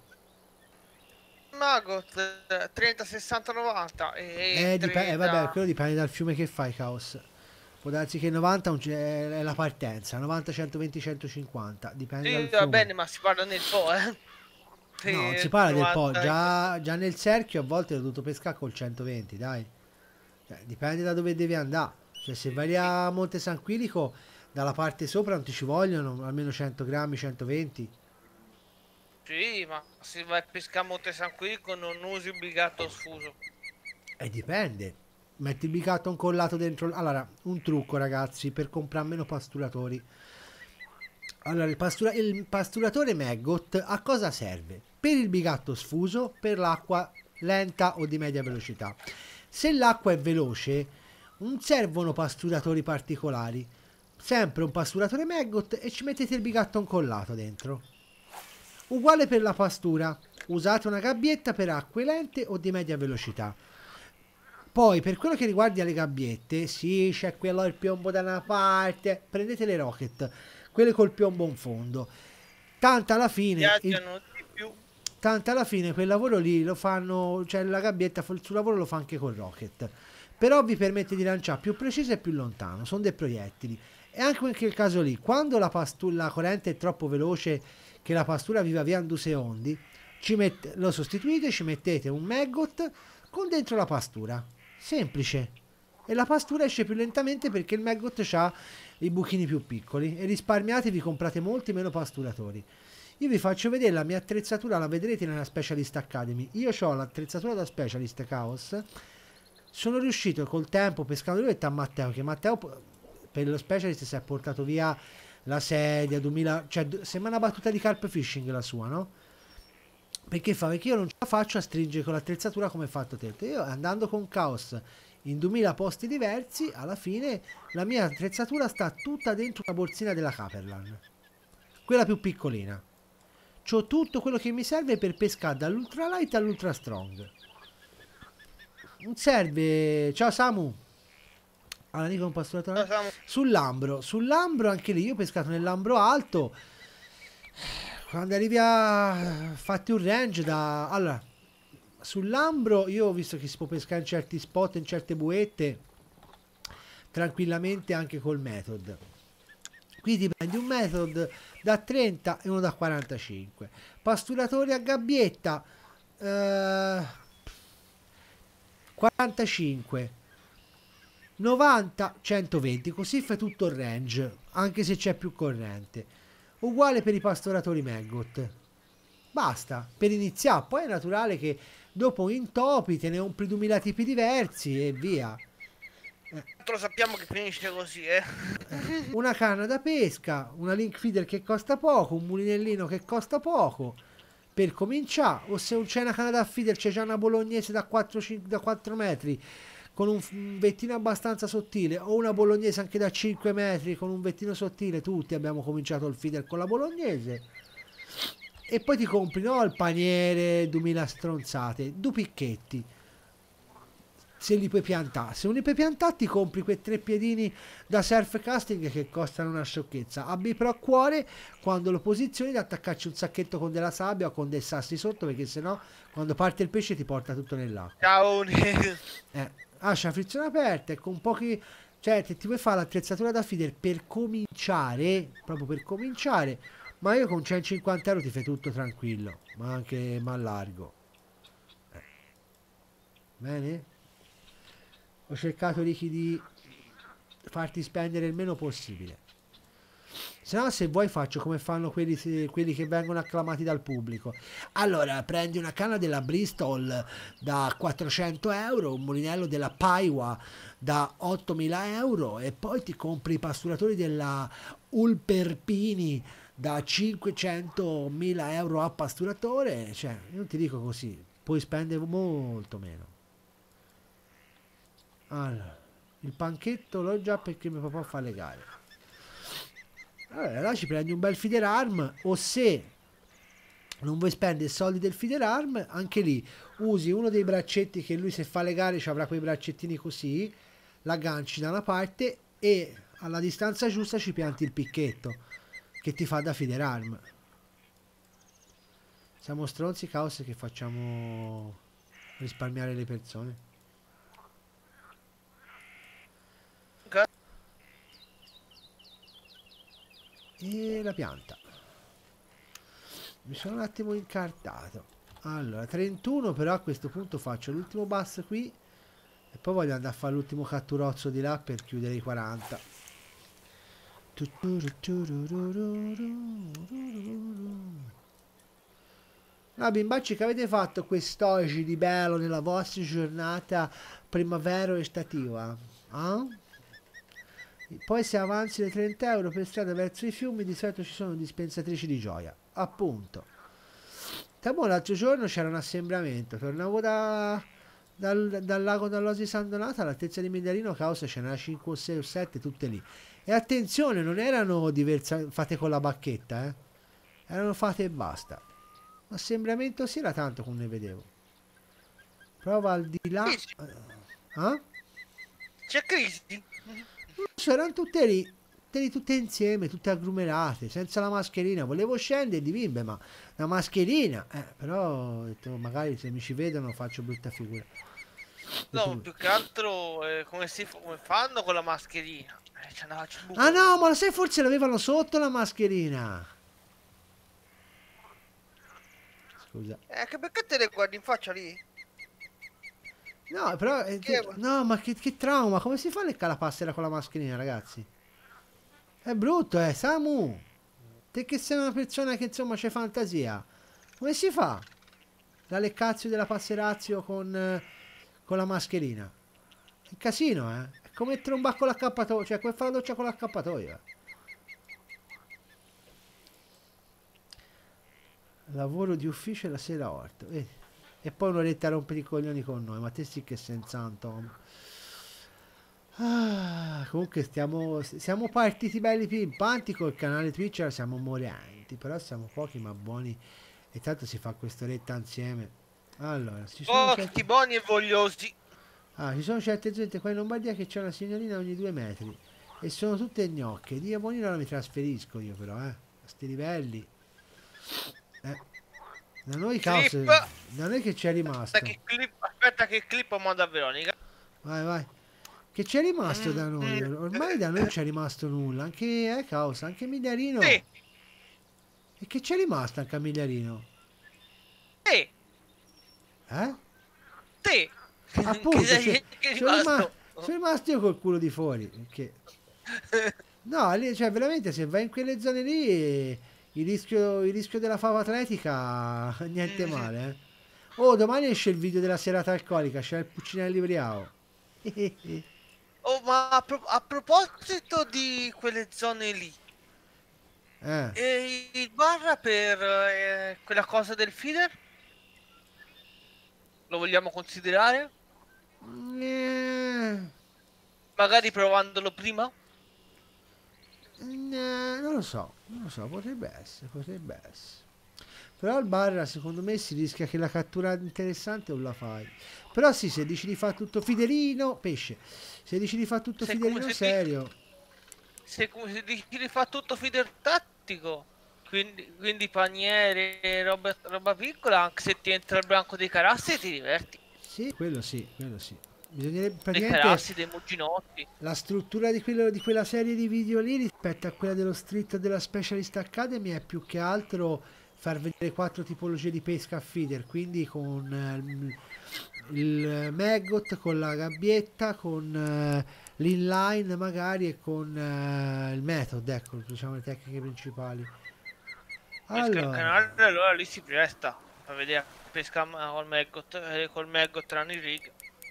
[SPEAKER 3] Maggot trenta, sessanta, novanta e
[SPEAKER 1] Eh, dipende, eh, vabbè,
[SPEAKER 3] trenta.
[SPEAKER 1] quello dipende dal fiume che fai, Caos. Può darsi che novanta un- è la partenza, novanta, centoventi, centocinquanta, dipende
[SPEAKER 3] Sì,
[SPEAKER 1] dal
[SPEAKER 3] va
[SPEAKER 1] fiume.
[SPEAKER 3] bene, ma si parla nel po', eh.
[SPEAKER 1] No, non si
[SPEAKER 3] Per
[SPEAKER 1] parla del po',
[SPEAKER 3] novanta.
[SPEAKER 1] già, già nel cerchio a volte ho dovuto pescare col centoventi, dai. Cioè, dipende da dove devi andare. Cioè, se vai a Monte San Quilico, dalla parte sopra non ti ci vogliono almeno cento grammi, centoventi.
[SPEAKER 3] Sì, ma se vai a pescare a Monte San Quirico non usi il bigatto sfuso.
[SPEAKER 1] E dipende. Metti il bigatto incollato dentro. Allora, un trucco, ragazzi, per comprare meno pasturatori. Allora, il, pastura- il pasturatore Maggot a cosa serve? Per il bigatto sfuso, per l'acqua lenta o di media velocità. Se l'acqua è veloce, non servono pasturatori particolari. Sempre un pasturatore Maggot e ci mettete il bigatto incollato dentro. Uguale per la pastura. Usate una gabbietta per acque lente o di media velocità. Poi, per quello che riguarda le gabbiette, sì, c'è quello il piombo da una parte. Prendete le Rocket, quelle col piombo in fondo. Tanto alla fine, il,
[SPEAKER 3] Viaggiano di più.
[SPEAKER 1] tanto alla fine quel lavoro lì lo fanno, cioè la gabbietta, il suo lavoro lo fa anche col Rocket. Però vi permette di lanciare più preciso e più lontano, sono dei proiettili. E anche in quel caso lì, quando la, pastu- la corrente è troppo veloce, che la pastura viva via in due secondi, ci mette- lo sostituite, ci mettete un maggot con dentro la pastura. Semplice. E la pastura esce più lentamente perché il maggot ha i buchini più piccoli e risparmiate, vi comprate molti meno pasturatori. Io vi faccio vedere la mia attrezzatura, la vedrete nella Specialist Academy. Io ho l'attrezzatura da Specialist Chaos. Sono riuscito col tempo pescando lui a Matteo, che Matteo per lo Specialist si è portato via la sedia duemila, cioè sembra una battuta di carp fishing la sua, no? Perché fa? Perché io non ce la faccio a stringere con l'attrezzatura come hai fatto te. Io andando con Chaos in duemila posti diversi, alla fine la mia attrezzatura sta tutta dentro una borsina della Caperlan, quella più piccolina. C'ho tutto quello che mi serve per pescare dall'ultralight all'ultra strong. Non serve. Ciao Samu. Allora, dico un pasturatore. Sull'ambro, sull'ambro anche lì io ho pescato nell'ambro alto. Quando arrivi a fatti un range da... Allora, sull'ambro io ho visto che si può pescare in certi spot, in certe buette, tranquillamente anche col method. Qui ti prendi un method da trenta e uno da quarantacinque. Pasturatori a gabbietta eh, quarantacinque, novanta, centoventi, così fai tutto il range, anche se c'è più corrente. Uguale per i pasturatori Maggot. Basta, per iniziare. Poi è naturale che dopo intopi te ne compri duemila tipi diversi e via.
[SPEAKER 3] Lo sappiamo che finisce così, eh.
[SPEAKER 1] Una canna da pesca, una link feeder che costa poco, un mulinellino che costa poco per cominciare. O se non c'è una canna da feeder, c'è già una bolognese da quattro, cinque, da quattro metri con un vettino abbastanza sottile, o una bolognese anche da cinque metri con un vettino sottile. Tutti abbiamo cominciato il feeder con la bolognese. E poi ti compri, no, il paniere, duemila stronzate, due picchetti. Se li puoi piantare, se non li puoi piantare, ti compri quei tre piedini da surf casting che costano una sciocchezza. Abbi però a cuore quando lo posizioni di attaccarci un sacchetto con della sabbia o con dei sassi sotto, perché sennò quando parte il pesce ti porta tutto nell'acqua.
[SPEAKER 3] Ciao.
[SPEAKER 1] Eh, lascia la frizione aperta e con pochi, cioè ti vuoi fare l'attrezzatura da feeder per cominciare, proprio per cominciare, ma io con centocinquanta euro ti fai tutto tranquillo, ma anche ma largo. Eh. Bene? Ho cercato Ricky di farti spendere il meno possibile. Se no, se vuoi faccio come fanno quelli, quelli che vengono acclamati dal pubblico. Allora, prendi una canna della Bristol da quattrocento euro, un mulinello della Paiwa da ottomila euro e poi ti compri i pasturatori della Ulperpini da cinquecentomila euro a pasturatore. Cioè, io non ti dico così, puoi spendere molto meno. Allora, il panchetto l'ho già perché mio papà fa le gare. Allora, là ci prendi un bel feeder arm, o se non vuoi spendere i soldi del feeder arm, anche lì usi uno dei braccetti che lui, se fa le gare ci avrà quei braccettini così, l'agganci da una parte e alla distanza giusta ci pianti il picchetto che ti fa da feeder arm. Siamo stronzi, Caos, che facciamo risparmiare le persone. E la pianta. Mi sono un attimo incartato. Allora, trentuno, però a questo punto faccio l'ultimo bus qui e poi voglio andare a fare l'ultimo catturozzo di là per chiudere i quaranta. No, bimbacci, che avete fatto quest'oggi di bello nella vostra giornata primavera estiva? Eh? Poi se avanzi le trenta euro per strada verso i fiumi, di solito ci sono dispensatrici di gioia. Appunto. Tamo, l'altro giorno c'era un assembramento. Tornavo da, dal, dal lago d'Alosi San Donato all'altezza di Mindarino, causa ce n'era cinque o sei o sette, tutte lì. E attenzione, non erano diverse, fatte con la bacchetta, eh. Erano fatte e basta. Assembramento sì, era tanto come ne vedevo. Prova al di là. Eh?
[SPEAKER 3] C'è crisi?
[SPEAKER 1] Erano tutte lì, tutte lì, tutte insieme, tutte agglomerate, senza la mascherina. Volevo scendere di bimbe, ma la mascherina, eh, però ho detto, magari se mi ci vedono faccio brutta figura.
[SPEAKER 3] No, più che altro eh, come, si, come fanno con la mascherina. Eh, c'è una- c'è un buco.
[SPEAKER 1] Ah no, ma lo sai, forse l'avevano sotto la mascherina. Scusa.
[SPEAKER 3] Eh, che perché te le guardi in faccia lì?
[SPEAKER 1] No, però... eh,
[SPEAKER 3] Che-
[SPEAKER 1] no, ma che, che trauma, come si fa a leccare la passera con la mascherina, ragazzi? È brutto, eh, Samu. Te che sei una persona che insomma c'è fantasia. Come si fa? La leccazio della passerazio con, eh, con la mascherina. È un casino, eh. È come mettere un bacco l'accappatoio, cioè come fare la doccia con l'accappatoio. Lavoro di ufficio e la sera orto. Vedi? E poi un'oretta a rompere i coglioni con noi. Ma te sì che senza Tom. Ah, comunque stiamo, siamo partiti belli pimpanti col canale Twitch, siamo morenti, però siamo pochi ma buoni e tanto si fa quest'oretta insieme. Allora, ci sono
[SPEAKER 3] Oh,
[SPEAKER 1] certe,
[SPEAKER 3] tutti buoni e vogliosi.
[SPEAKER 1] ah, ci sono certe gente qua in Lombardia che c'è una signorina ogni due metri e sono tutte gnocche. Dio buonino, non mi trasferisco io però, eh, a sti livelli. Eh. Da noi caos,
[SPEAKER 3] Clip.
[SPEAKER 1] da noi che c'è rimasto.
[SPEAKER 3] Aspetta che clip, aspetta che clip manda a Veronica.
[SPEAKER 1] Vai, vai. Che c'è rimasto da noi?
[SPEAKER 3] Mm,
[SPEAKER 1] Ormai da noi non c'è rimasto nulla. Anche eh, Caos, anche Migliarino.
[SPEAKER 3] Sì,
[SPEAKER 1] E che c'è rimasto anche a Migliarino?
[SPEAKER 3] sì,
[SPEAKER 1] Eh?
[SPEAKER 3] sì.
[SPEAKER 1] Appunto,
[SPEAKER 3] Che sei-
[SPEAKER 1] cioè,
[SPEAKER 3] che è
[SPEAKER 1] sono, rima-
[SPEAKER 3] rimasto?
[SPEAKER 1] sono rimasto io col culo di fuori. Perché... No, lì, cioè veramente se vai in quelle zone lì eh, il rischio, il rischio della fava atletica niente male, eh. Oh, domani esce il video della serata alcolica, c'è il Puccinelli Briao.
[SPEAKER 3] Oh, ma a, pro- a proposito di quelle zone lì,
[SPEAKER 1] Eh.
[SPEAKER 3] e il bar per eh, quella cosa del feeder? Lo vogliamo considerare?
[SPEAKER 1] Eh,
[SPEAKER 3] Magari provandolo prima?
[SPEAKER 1] eh, non lo so, non lo so, potrebbe essere, potrebbe essere. Però al bar secondo me si rischia che la cattura interessante non la fai. Però sì, se dici di fare tutto fiderino, pesce. Se dici di fare tutto
[SPEAKER 3] Se come
[SPEAKER 1] fiderino
[SPEAKER 3] se
[SPEAKER 1] serio.
[SPEAKER 3] Se come se dici di fa tutto feeder tattico, quindi, quindi paniere, roba, roba piccola, anche se ti entra il branco dei carassi ti diverti.
[SPEAKER 1] Sì, quello sì, quello sì. Bisognerebbe
[SPEAKER 3] Dei
[SPEAKER 1] praticamente
[SPEAKER 3] carassi, dei muginotti.
[SPEAKER 1] la struttura di, quello, di quella serie di video lì rispetto a quella dello Street della Specialist Academy è più che altro far vedere quattro tipologie di pesca a feeder, quindi con eh, il maggot, con la gabbietta, con eh, l'inline magari e con eh, il method, ecco, diciamo le tecniche principali.
[SPEAKER 3] Pesca il
[SPEAKER 1] Allora,
[SPEAKER 3] canale, allora lì si presta a vedere pesca ma- col maggot, eh, col maggot tranne il rig.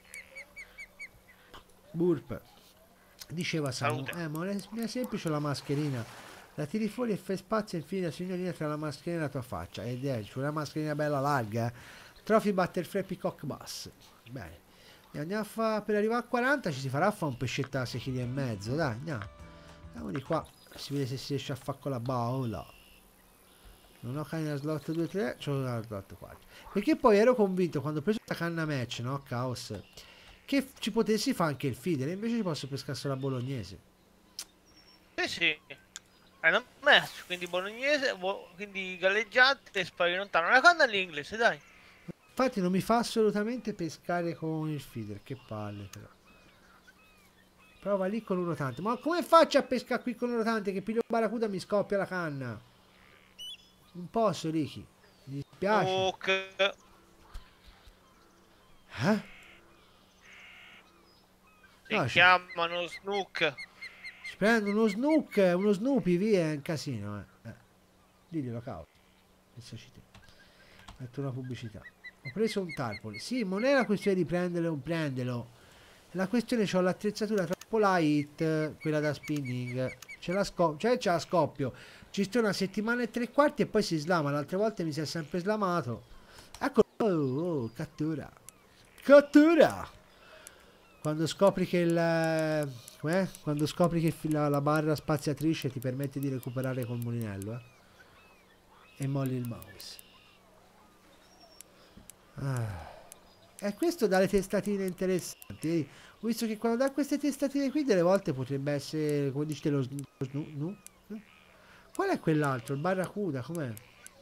[SPEAKER 1] Burp. Diceva Samu,
[SPEAKER 3] Salute.
[SPEAKER 1] eh, ma non è, non è semplice la mascherina. La tiri fuori e fai spazio e infine la signorina tra la mascherina e la tua faccia. Ed è, c'è una mascherina bella larga, eh. Trophy Butterfly Peacock Bass. Bene. E andiamo a fa, per arrivare a quaranta ci si farà a fare un pescetto da sei chili e mezzo, dai, andiamo. Andiamo di qua, si vede se si riesce a fare con la baula. Non ho canna slot due tre, c'ho una slot quattro. Perché poi ero convinto quando ho preso la canna match, no, Caos, che ci potessi fare anche il feeder, e invece ci posso pescare solo la bolognese.
[SPEAKER 3] Sì, sì. Hai un match, quindi bolognese, bo- quindi galleggiante e spari lontano. Una canna all'inglese, dai.
[SPEAKER 1] Infatti non mi fa assolutamente pescare con il feeder, che palle però. Prova lì con un rotante. Ma come faccio a pescare qui con un rotante? Che piglio un barracuda e mi scoppia la canna. Non posso, Ricky. Mi dispiace.
[SPEAKER 3] Ok.
[SPEAKER 1] Eh?
[SPEAKER 3] Si
[SPEAKER 1] No, ci-
[SPEAKER 3] chiamano Snook.
[SPEAKER 1] Ci prendo uno Snook, uno Snoopy, via, è un casino, eh. eh. Diglielo, cavolo. Pensaci te. Metto una pubblicità. Ho preso un tarpoli. Sì, ma non è la questione di prenderlo o non prenderlo. La questione c'ho l'attrezzatura troppo light, quella da spinning. Ce la, scop cioè, ce la scoppio. Ci sto una settimana e tre quarti e poi si slama. L'altra volta mi si è sempre slamato. Ecco. Oh, oh, cattura. Cattura! Quando scopri che il... Com'è? Quando scopri che la, la barra spaziatrice ti permette di recuperare col mulinello, eh? E molli il mouse. Ah. E questo dà le testatine interessanti. Ho visto che quando dà queste testatine qui delle volte potrebbe essere, come dite, lo snu... Lo snu no? Eh? Qual è quell'altro? Il barracuda, com'è?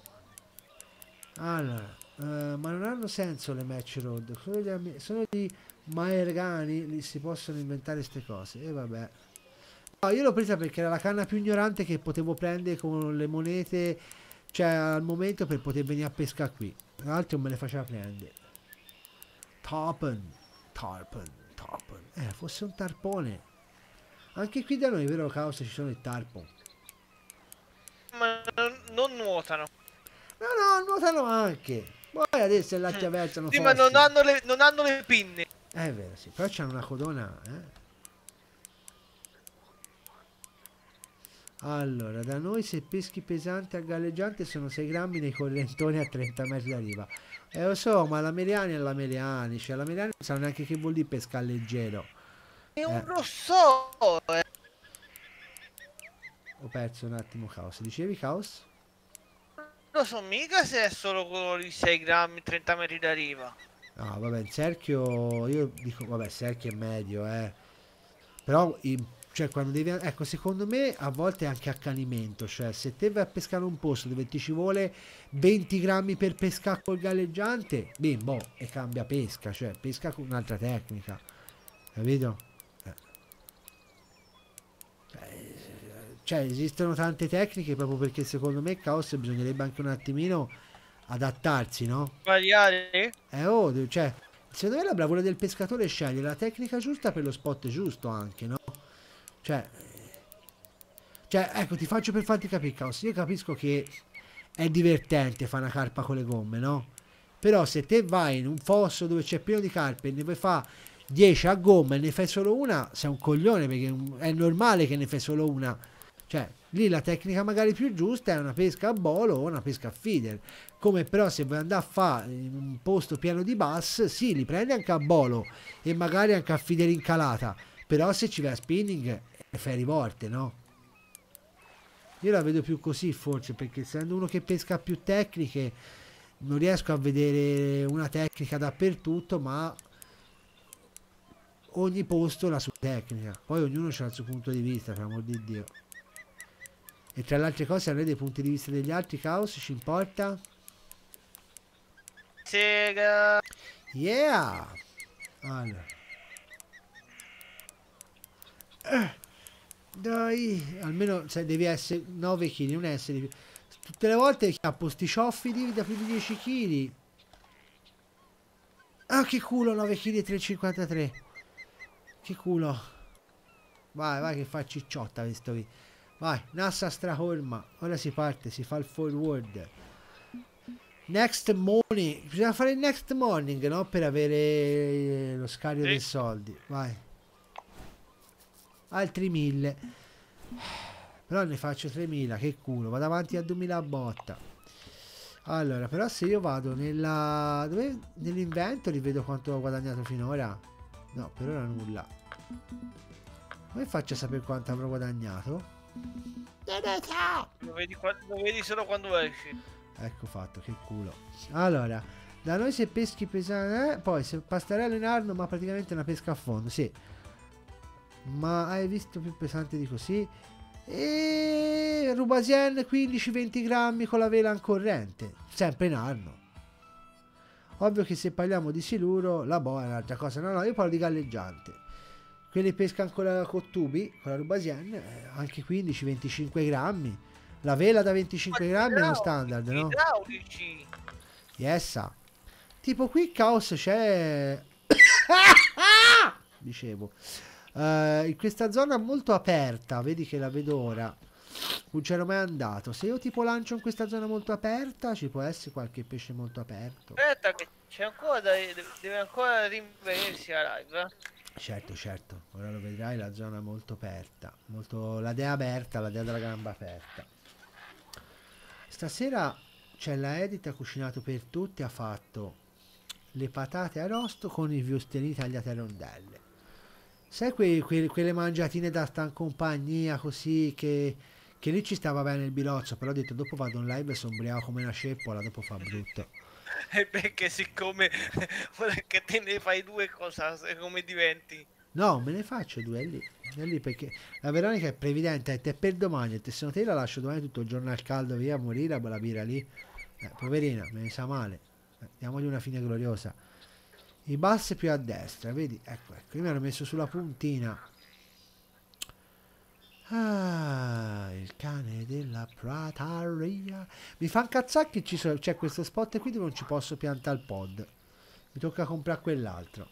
[SPEAKER 1] Allora, uh, ma non hanno senso le match road. Sono di, sono di Maergani, lì si possono inventare queste cose. E vabbè. No, io l'ho presa perché era la canna più ignorante che potevo prendere con le monete, cioè al momento, per poter venire a pescare qui. L'altro me le faceva prendere. Tarpon, tarpon, tarpon. Eh, fosse un tarpone. Anche qui da noi, vero Caos, ci sono i tarpon.
[SPEAKER 3] Ma non, non nuotano.
[SPEAKER 1] No, no, nuotano anche. Poi adesso là ti avversano.
[SPEAKER 3] Sì, ma non hanno, le, non hanno le pinne.
[SPEAKER 1] Eh, è vero, sì. Però c'hanno una codona, eh. Allora, da noi se peschi pesante a galleggiante sono sei grammi nei correntoni a trenta metri da riva. Eh, lo so, ma la Meriani è la Meriani. Cioè, la Meriani non sa neanche che vuol dire pescare leggero.
[SPEAKER 3] È un
[SPEAKER 1] Eh.
[SPEAKER 3] rosso. Eh.
[SPEAKER 1] Ho perso un attimo Caos. Dicevi Caos?
[SPEAKER 3] Non so mica se è solo quello di sei grammi, trenta metri da riva.
[SPEAKER 1] No, vabbè, il cerchio, io dico, vabbè, il cerchio è medio, eh. Però, in, cioè, quando devi, ecco, secondo me a volte è anche accanimento. Cioè, se te vai a pescare un posto dove ti ci vuole venti grammi per pescare col galleggiante, beh, boh, e cambia pesca, cioè, pesca con un'altra tecnica. Capito? Cioè, esistono tante tecniche proprio perché secondo me Caos bisognerebbe anche un attimino adattarsi, no?
[SPEAKER 3] Variare?
[SPEAKER 1] Eh, oh, cioè, secondo me la bravura del pescatore è scegliere la tecnica giusta per lo spot giusto anche, no? Cioè, cioè, ecco, ti faccio per farti capire, Caos. Io capisco che è divertente fare una carpa con le gomme, no? Però se te vai in un fosso dove c'è pieno di carpe e ne vuoi fare dieci a gomma e ne fai solo una, sei un coglione, perché è normale che ne fai solo una. Cioè, lì la tecnica magari più giusta è una pesca a bolo o una pesca a feeder. Come però se vuoi andare a fare in un posto pieno di bass, sì, li prendi anche a bolo e magari anche a feeder in calata. Però se ci vai a spinning, fai rivolte, no? Io la vedo più così forse, perché essendo uno che pesca più tecniche, non riesco a vedere una tecnica dappertutto, ma ogni posto ha la sua tecnica. Poi ognuno ha il suo punto di vista, per amor di Dio. E tra le altre cose, a noi dei punti di vista degli altri, Caos, ci importa?
[SPEAKER 3] Sega.
[SPEAKER 1] Yeah! Allora. Eh, dai, almeno se devi essere nove chili, non essere di più. Tutte le volte che ha posti cioffi di da più di dieci chili. Ah, che culo, nove chili e tre virgola cinquantatré. Che culo. Vai, vai che fa cicciotta questo qui. Vai, Nassa stracolma. Ora si parte, si fa il forward. Next morning. Bisogna fare il next morning, no? Per avere lo scario
[SPEAKER 3] Sì.
[SPEAKER 1] dei soldi. Vai. Altri mille. Però ne faccio tremila, che culo. Vado avanti a duemila a botta. Allora, però se io vado nella... dove? Nell'inventory vedo quanto ho guadagnato finora. No, per ora nulla. Come faccio a sapere quanto avrò guadagnato?
[SPEAKER 3] Lo vedi, qua- lo vedi solo quando esci.
[SPEAKER 1] Ecco fatto, che culo. Allora, da noi se peschi pesante, eh, poi se pastarello in arno, ma praticamente una pesca a fondo, sì. Ma hai visto più pesante di così? E Rubasien quindici venti grammi con la vela in corrente, sempre in arno. Ovvio che se parliamo di siluro, la boa è un'altra cosa. No, no, io parlo di galleggiante. quelli pescano con, la, con tubi, con la Rubasien, eh, anche quindici venticinque grammi. La vela da venticinque grammi è uno standard, no?
[SPEAKER 3] Idraulici.
[SPEAKER 1] Yes. Tipo qui Caos c'è... Dicevo, eh, in questa zona molto aperta, vedi che la vedo ora, non c'ero mai andato. Se io tipo lancio in questa zona molto aperta, ci può essere qualche pesce molto aperto.
[SPEAKER 3] Aspetta che c'è ancora da... deve ancora rinvenirsi la live. Eh?
[SPEAKER 1] Certo, certo, ora lo vedrai, la zona molto aperta, molto... la dea aperta, la dea della gamba aperta. Stasera c'è la Edith, ha cucinato per tutti, ha fatto le patate arrosto con i viustini tagliati a rondelle. Sai que, que, quelle mangiatine da star in compagnia così che, che lì ci stava bene il bilozzo, però ho detto dopo vado in live e sono ubriaco come una ceppola, dopo fa brutto.
[SPEAKER 3] E perché siccome che te ne fai due cosa, come diventi?
[SPEAKER 1] No, me ne faccio due lì, è lì perché la Veronica è previdente, è per domani, e se no te la lascio domani tutto il giorno al caldo via a morire, quella birra lì. Eh, poverina, me ne sa male. Eh, diamogli una fine gloriosa. I bassi più a destra, vedi? Ecco, ecco, io mi ero messo sulla puntina. Ah, il cane della prateria. Mi fa incazzare che c'è questo spot qui dove non ci posso piantare il pod. Mi tocca comprare quell'altro.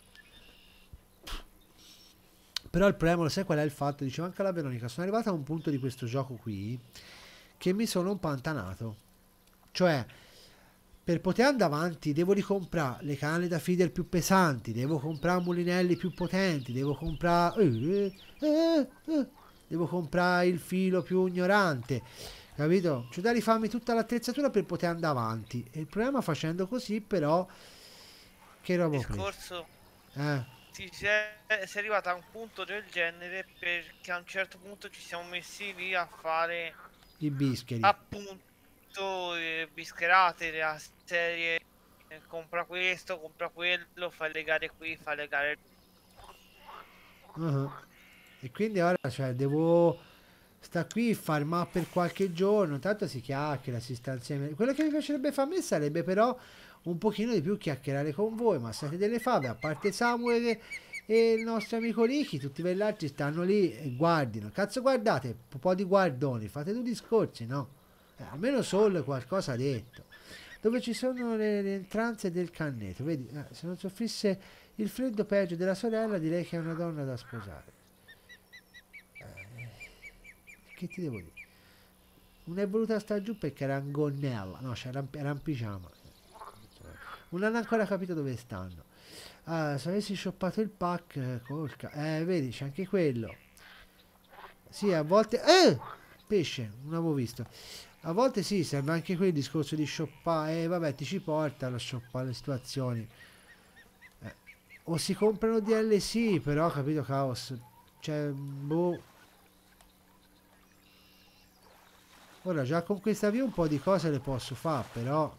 [SPEAKER 1] Però il problema, lo sai qual è il fatto? Diceva anche la Veronica, sono arrivata a un punto di questo gioco qui che mi sono impantanato. Cioè, per poter andare avanti devo ricomprare le canne da feeder più pesanti, devo comprare mulinelli più potenti, devo comprare... Eh, eh, eh, devo comprare il filo più ignorante, capito? Cioè da rifarmi tutta l'attrezzatura per poter andare avanti. E il problema facendo così però... Che roba qui?
[SPEAKER 3] Discorso...
[SPEAKER 1] Eh...
[SPEAKER 3] Sì, sei, sei arrivata a un punto del genere perché a un certo punto ci siamo messi lì a fare
[SPEAKER 1] i bischeri,
[SPEAKER 3] appunto eh, bischerate, la serie eh, compra questo, compra quello, fai le gare qui, fai le gare
[SPEAKER 1] uh-huh. E quindi ora cioè devo sta qui farmare per qualche giorno, tanto si chiacchiera, si sta insieme. Quello che mi piacerebbe fare a me sarebbe però un pochino di più chiacchierare con voi, ma siete delle fave, a parte Samuel e, e il nostro amico Ricky, tutti quelli altri stanno lì e guardino. Cazzo guardate, un po' di guardoni, fate due discorsi, no? Eh, almeno solo qualcosa ha detto. Dove ci sono le, le entranze del cannetto, vedi? Eh, se non soffrisse il freddo peggio della sorella, direi che è una donna da sposare. Eh, che ti devo dire? Non è voluta stare giù perché era in gonnella, no, cioè era, era in pigiama. Non hanno ancora capito dove stanno. Ah, se avessi shoppato il pack, eh, colca. Eh, vedi, c'è anche quello. Sì, a volte... Eh! Pesce, non avevo visto. A volte sì, serve anche quel discorso di shoppare. Eh, vabbè, ti ci porta a shoppare le situazioni. Eh. O si comprano D L C, però, capito, Caos? Cioè, boh... Ora, già con questa via un po' di cose le posso fare, però...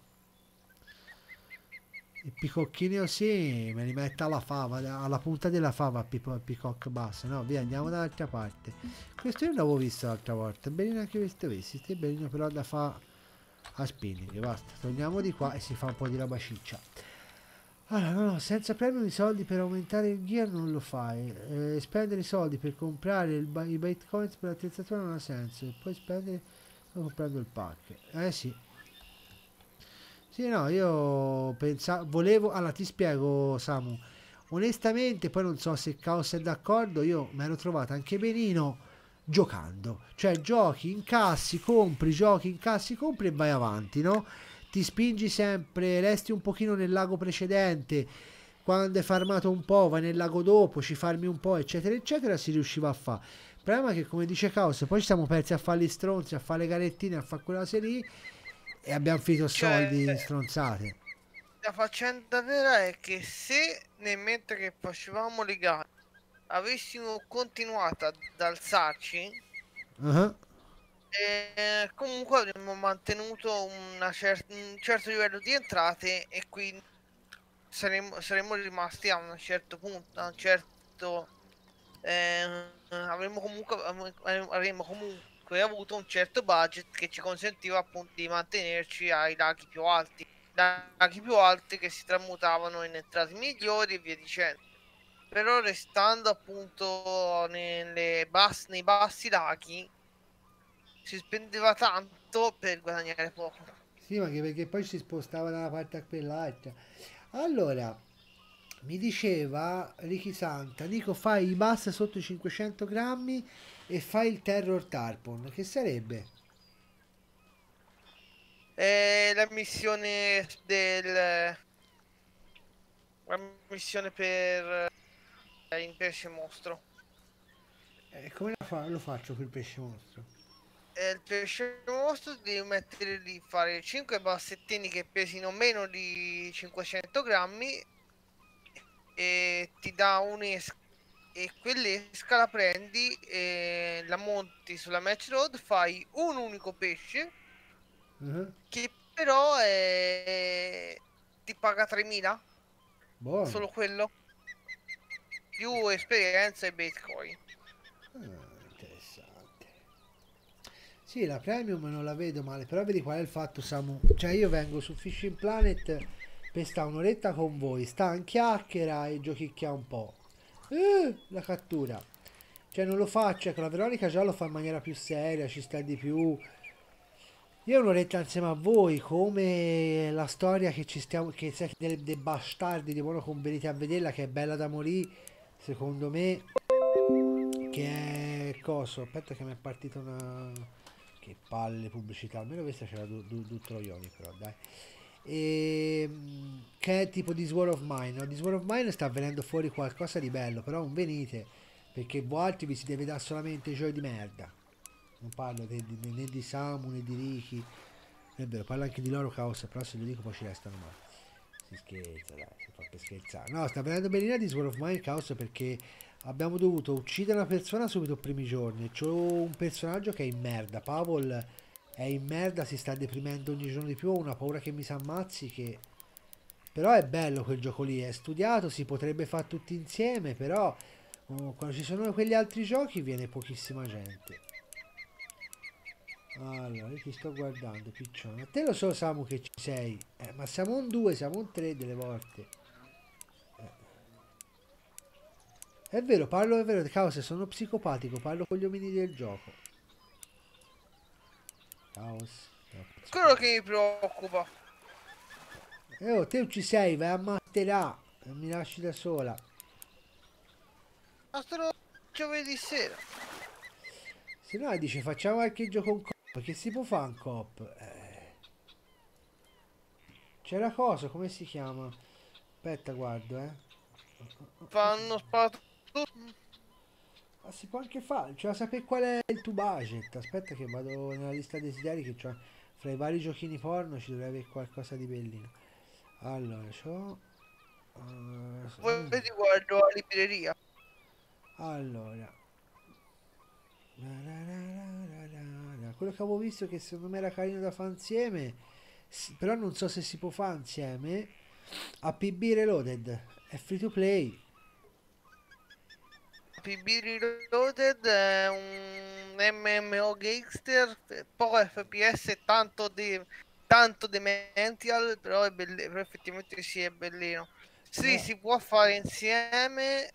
[SPEAKER 1] Il picocchino sì, me li mette alla fava, alla punta della fava al peacock basso. No, via, andiamo dall'altra parte. Questo io l'avevo visto l'altra volta. È benino anche questo, vedi? È benino però da fa a spinning. Basta, torniamo di qua e si fa un po' di roba ciccia. Allora, no, no, senza prendere i soldi per aumentare il gear non lo fai. Eh, spendere i soldi per comprare il, i bitcoins per l'attrezzatura non ha senso. E poi spendere comprando il pack. Eh sì. Sì, no, io pensavo, volevo, allora ti spiego Samu, onestamente poi non so se Caos è d'accordo, io mi ero trovato anche benino giocando, cioè giochi, incassi, compri, giochi, incassi, compri e vai avanti, no? Ti spingi sempre, resti un pochino nel lago precedente, quando hai farmato un po' vai nel lago dopo, ci farmi un po' eccetera eccetera, si riusciva a fare. Il problema è che come dice Caos, poi ci siamo persi a fare gli stronzi, a fare le garettine, a fare quella serie lì, e abbiamo finito soldi
[SPEAKER 3] cioè,
[SPEAKER 1] stronzate.
[SPEAKER 3] La faccenda vera è che se nel mentre che facevamo le gare avessimo continuato ad alzarci,
[SPEAKER 1] uh-huh.
[SPEAKER 3] eh, comunque avremmo mantenuto una cer- un certo livello di entrate e quindi saremmo, saremmo rimasti a un certo punto, a un certo eh, avremmo comunque avremmo comunque avuto un certo budget che ci consentiva appunto di mantenerci ai laghi più alti, laghi più alti che si tramutavano in entrate migliori e via dicendo. però restando appunto nelle bas- nei bassi laghi si spendeva tanto per guadagnare poco.
[SPEAKER 1] Sì, ma anche perché poi si spostava da una parte a quell'altra. Allora, mi diceva Ricky Santa, Nico, fai i bass sotto i cinquecento grammi e fai il Terror Tarpon. Che sarebbe?
[SPEAKER 3] E la missione del la missione per eh, il pesce mostro.
[SPEAKER 1] Eh, come la fa- lo faccio quel pesce mostro?
[SPEAKER 3] E il pesce mostro devi mettere lì, fare cinque bassettini che pesino meno di cinquecento grammi e ti dà un'esca e quell'esca la prendi e la monti sulla match road, fai un unico pesce
[SPEAKER 1] Ah,
[SPEAKER 3] che però è... ti paga tremila,
[SPEAKER 1] buono.
[SPEAKER 3] solo quello, più esperienza e bitcoin.
[SPEAKER 1] Ah, interessante. Sì, la premium non la vedo male, però vedi qual è il fatto, Samu? Cioè io vengo su Fishing Planet per stare un'oretta con voi, sta in chiacchiera e giochicchia un po'. Eh, la cattura. Cioè non lo faccio, ecco, la Veronica già lo fa in maniera più seria, ci sta di più. Io un'oretta insieme a voi, come la storia che ci stiamo, che siete dei, dei bastardi di buono con venite a vederla, che è bella da morì, secondo me, che è coso, aspetta che mi è partita una... Che palle pubblicità, almeno questa c'era due du, du troioni però, dai. E, che è tipo This War of Mine, no? This War of Mine sta venendo fuori qualcosa di bello, però non venite, perché voi altri vi si deve dare solamente i giochi di merda. Non parlo di, di- né di Samu né di Ricky. È vero, parlo anche di loro Caos, però se lo dico poi ci restano male. Si scherza, dai, si fa per scherzare. No, sta venendo benina di Sword of Mine Caos perché abbiamo dovuto uccidere una persona subito i primi giorni. C'ho un personaggio che è in merda. Pavel è in merda, si sta deprimendo ogni giorno di più. Ho una paura che mi si ammazzi che... Però è bello quel gioco lì, è studiato, si potrebbe fare tutti insieme, però oh, quando ci sono quegli altri giochi viene pochissima gente. Allora, io ti sto guardando, piccione. A te lo so, Samu, che ci sei. Eh, ma siamo un due, siamo un tre delle volte. È vero, parlo, è vero, Caos, sono psicopatico, parlo con gli omini del gioco. Caos, troppo
[SPEAKER 3] Quello
[SPEAKER 1] psicopatico.
[SPEAKER 3] che mi preoccupa.
[SPEAKER 1] Eh, oh, te ci sei, vai a masterà. Non mi lasci da sola.
[SPEAKER 3] Ma solo giovedì sera.
[SPEAKER 1] Se no, dice, facciamo qualche gioco in coop. Che si può fare in coop? Eh, c'è la cosa, come si chiama? Aspetta, guardo, eh.
[SPEAKER 3] Fanno sparato tutti.
[SPEAKER 1] Ma si può anche fare, cioè sapere qual è il tuo budget. Aspetta che vado nella lista desideri che c'ho fra i vari giochini porno ci dovrebbe avere qualcosa di bellino. Allora, c'ho... eh,
[SPEAKER 3] Poi
[SPEAKER 1] mm,
[SPEAKER 3] ti guardo la libreria.
[SPEAKER 1] allora... na na na na na na na. Quello che avevo visto che secondo me era carino da fare insieme, s- però non so se si può fare insieme, a P B Reloaded, è free to play.
[SPEAKER 3] P B Reloaded è un M M O gangster, eh, poco F P S, tanto di tanto demential, però è bellino, però effettivamente sì, è bellino. Sì,
[SPEAKER 1] Eh,
[SPEAKER 3] si può fare insieme,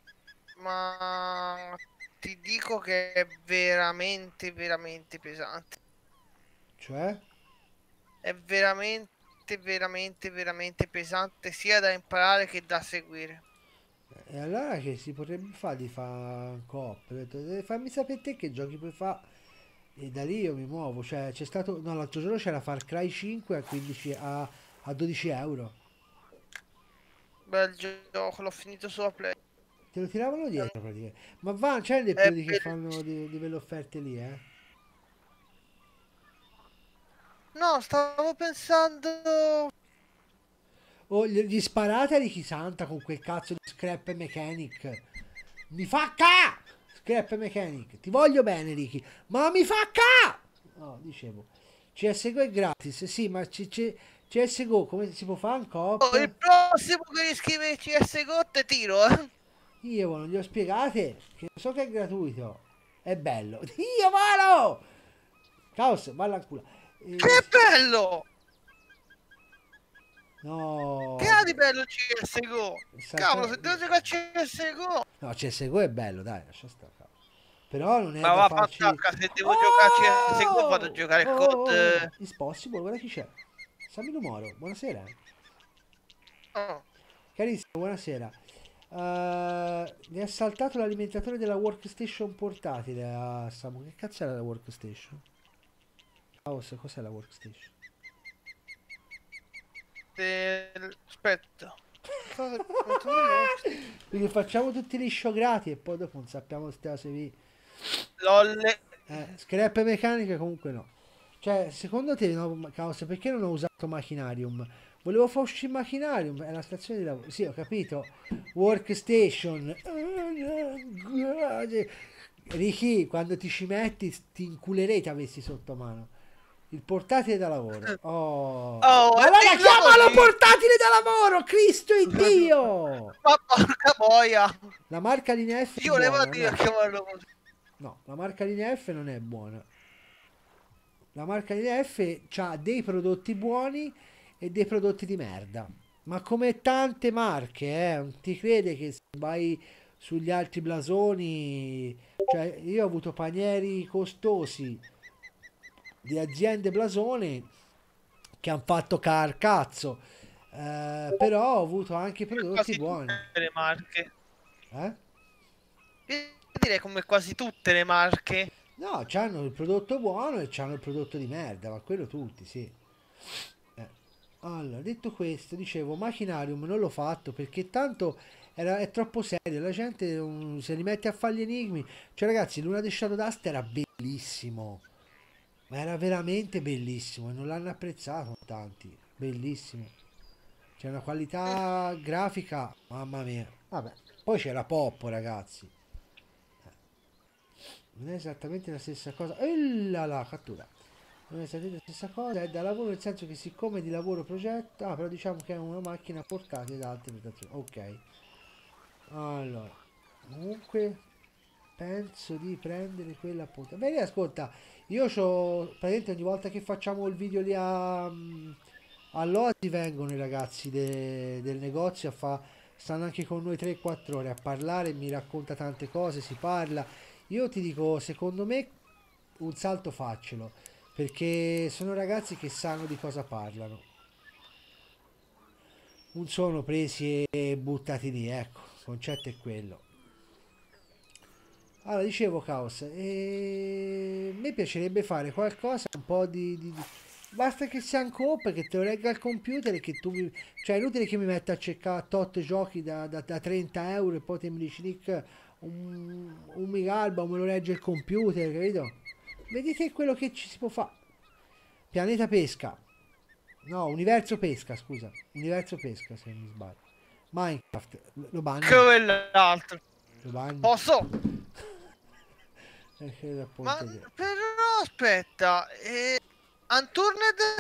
[SPEAKER 3] ma ti dico che è veramente, veramente pesante.
[SPEAKER 1] cioè?
[SPEAKER 3] È veramente, veramente, veramente pesante sia da imparare che da seguire.
[SPEAKER 1] E allora che si potrebbe fare di fare un coop? Ho detto, "Eh, fammi sapere te che giochi puoi fare e da lì io mi muovo." Cioè c'è stato, no, l'altro giorno c'era Far Cry cinque a quindici a, a dodici euro.
[SPEAKER 3] Bel gioco, l'ho finito sulla Play.
[SPEAKER 1] Te lo tiravano dietro praticamente. Ma va, c'è dei
[SPEAKER 3] È
[SPEAKER 1] periodi che fanno
[SPEAKER 3] bellissimo.
[SPEAKER 1] di, di quelle offerte lì, eh?
[SPEAKER 3] No, stavo pensando.
[SPEAKER 1] O gli, gli sparate a Ricky Santa con quel cazzo di scrap mechanic. Mi fa ca! Scrap mechanic. Ti voglio bene, Ricky. Ma mi fa ca! No, dicevo. C S G O è gratis, sì, ma C- C- C S G O come si può fare in
[SPEAKER 3] Oh, il
[SPEAKER 1] coop?
[SPEAKER 3] prossimo che gli scrive C S G O te tiro, eh.
[SPEAKER 1] Io non gli ho spiegate che so che è gratuito. È bello. Dio malo! Caos, balla in culo.
[SPEAKER 3] Che
[SPEAKER 1] Eh,
[SPEAKER 3] bello!
[SPEAKER 1] No,
[SPEAKER 3] Che ha di bello C S G O?
[SPEAKER 1] salta-
[SPEAKER 3] Cavolo, se devo giocare a C S G O.
[SPEAKER 1] no, C S G O è bello, dai, lascia stare. Però non è
[SPEAKER 3] Ma
[SPEAKER 1] da
[SPEAKER 3] va
[SPEAKER 1] farci...
[SPEAKER 3] fantastica, se devo giocare a C S G O vado a
[SPEAKER 1] Oh!
[SPEAKER 3] giocare
[SPEAKER 1] Oh,
[SPEAKER 3] con...
[SPEAKER 1] oh, oh. It's possible, guarda chi c'è. Sammy Moro, buonasera.
[SPEAKER 3] Oh,
[SPEAKER 1] Carissimo, buonasera. Uh, mi ha saltato l'alimentatore della workstation portatile a Samu. Che cazzo era la workstation? Caos, cos'è la workstation?
[SPEAKER 3] se- aspetta.
[SPEAKER 1] Quindi facciamo tutti gli sciograti e poi dopo non sappiamo queste cose lì.
[SPEAKER 3] Lolle.
[SPEAKER 1] Eh, scrap meccanica comunque no. Cioè, secondo te, no, Caos, perché non ho usato Machinarium? Volevo fare uscire Machinarium, è la stazione di lavoro. Sì, ho capito. Workstation. Ricky, quando ti ci metti, ti inculerei ti avessi sotto mano. Il portatile da lavoro. Oh.
[SPEAKER 3] Oh,
[SPEAKER 1] Allora
[SPEAKER 3] e
[SPEAKER 1] chiamalo
[SPEAKER 3] così.
[SPEAKER 1] portatile da lavoro! Cristo e Dio!
[SPEAKER 3] Ma porca boia.
[SPEAKER 1] La marca linea F è
[SPEAKER 3] Io volevo
[SPEAKER 1] buona,
[SPEAKER 3] dire
[SPEAKER 1] no?
[SPEAKER 3] chiamarlo così.
[SPEAKER 1] No, la marca linea F non è buona. La marca linea F ha dei prodotti buoni e dei prodotti di merda. Ma come tante marche, eh, non ti crede che se vai sugli altri blasoni, cioè io ho avuto panieri costosi di aziende blasone che hanno fatto car cazzo, eh, però ho avuto anche prodotti
[SPEAKER 3] Quasi
[SPEAKER 1] buoni.
[SPEAKER 3] tutte le marche.
[SPEAKER 1] Eh?
[SPEAKER 3] Io direi come quasi tutte le marche.
[SPEAKER 1] No, c'hanno il prodotto buono e c'hanno il prodotto di merda, ma quello tutti, sì. Eh. Allora, detto questo, dicevo, Machinarium non l'ho fatto perché tanto era, è troppo serio, la gente um, se li mette a fare gli enigmi. Cioè ragazzi, Luna di Shadow Dust era bellissimo, ma era veramente bellissimo e non l'hanno apprezzato tanti, bellissimo. C'è una qualità grafica, mamma mia. Vabbè, poi c'era Poppo, ragazzi. Non è esattamente la stessa cosa. E là là, cattura. Non è esattamente la stessa cosa, è da lavoro nel senso che siccome di lavoro progetto, ah, però diciamo che è una macchina portatile da altre prestazioni. Ok. Allora, comunque penso di prendere quella puntata. Bene, ascolta, io c'ho praticamente ogni volta che facciamo il video lì a all'Oasi vengono i ragazzi de- del negozio a fa stanno anche con noi tre quattro ore a parlare, mi racconta tante cose, si parla. Io ti dico, secondo me un salto faccelo, perché sono ragazzi che sanno di cosa parlano. Non sono presi e buttati lì, ecco, il concetto è quello. Allora, dicevo Caos, e... a me piacerebbe fare qualcosa, un po' di... di- di- Basta che sia un coop, che te lo legga al computer e che tu mi... Cioè, è inutile che mi metta a cercare tot giochi da, da, da trenta euro e poi te mi dici, Nick, un, un Migalba, me lo legge il computer, capito? Vedete quello che ci si può fare. Pianeta Pesca. No, Universo Pesca, scusa. Universo Pesca, se non mi sbaglio. Minecraft. Lo bagno.
[SPEAKER 3] Come l'altro.
[SPEAKER 1] Lo bagno.
[SPEAKER 3] Posso?
[SPEAKER 1] Eh, credo appunto
[SPEAKER 3] Ma
[SPEAKER 1] di-
[SPEAKER 3] però aspetta. Eh, Unturned?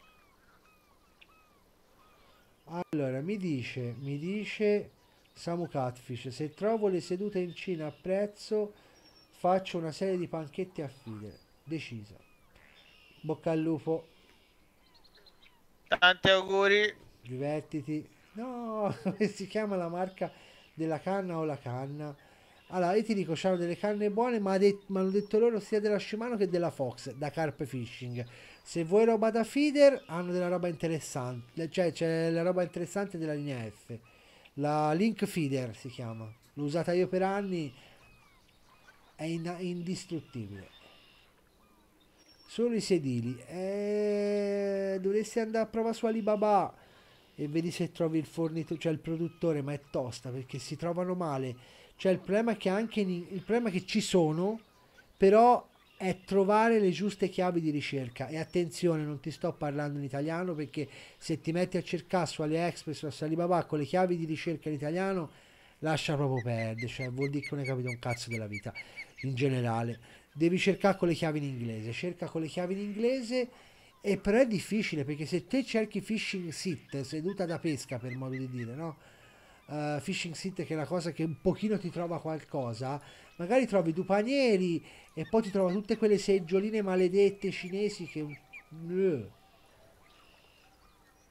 [SPEAKER 1] Allora, mi dice, mi dice Samu Catfish, se trovo le sedute in Cina a prezzo, faccio una serie di panchetti a file. Deciso. Bocca al lupo,
[SPEAKER 3] Tanti auguri.
[SPEAKER 1] divertiti. No, come si chiama la marca della canna o la canna? Allora, io ti dico, c'hanno delle canne buone, ma det- mi hanno detto loro sia della Shimano che della Fox, da Carp Fishing. Se vuoi roba da feeder, hanno della roba interessante, cioè c'è la roba interessante della linea F. La Link Feeder si chiama, l'ho usata io per anni, è in- indistruttibile. Solo i sedili. Eh, dovresti andare a prova su Alibaba e vedi se trovi il fornitore, cioè il produttore, ma è tosta perché si trovano male. Cioè il problema è che anche in- il problema è che ci sono, però è trovare le giuste chiavi di ricerca. E attenzione, non ti sto parlando in italiano perché se ti metti a cercare su AliExpress o su Alibaba con le chiavi di ricerca in italiano, lascia proprio perdere, cioè vuol dire che non hai capito un cazzo della vita in generale. Devi cercare con le chiavi in inglese, cerca con le chiavi in inglese e però è difficile perché se te cerchi fishing sit, seduta da pesca per modo di dire, no? Uh, fishing sit che è la cosa che un pochino ti trova qualcosa, magari trovi due panieri e poi ti trova tutte quelle seggioline maledette cinesi che... Uh.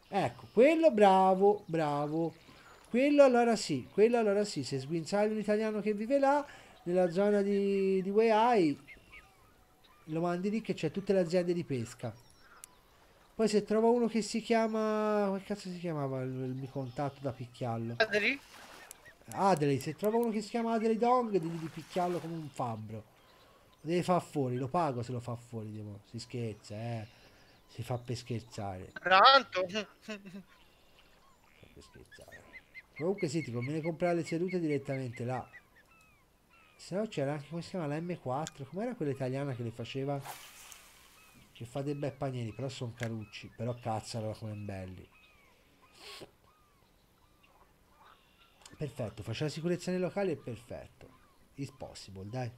[SPEAKER 1] Ecco, quello bravo, bravo. Quello allora sì, quello allora sì. Se sguinzagli un italiano che vive là, nella zona di, di Weihai, lo mandi lì che c'è tutte le aziende di pesca. Poi se trova uno che si chiama... Come cazzo si chiamava il, il mio contatto da picchiarlo?
[SPEAKER 3] Adri?
[SPEAKER 1] Adelaide, se trova uno che si chiama Adelaide Dong, digli di picchiarlo come un fabbro. Lo deve far fuori, lo pago se lo fa fuori, devo. Si scherza, eh. Si fa per scherzare.
[SPEAKER 3] Tanto.
[SPEAKER 1] Fa per scherzare. Comunque sì, ti conviene comprare le sedute direttamente là. Se no c'era anche, come si chiama, la M quattro. Com'era quella italiana che le faceva? Che fa dei bei panieri, però sono carucci. Però cazzano come belli. Perfetto, faccia la sicurezza nei locali è perfetto. Is possible, dai.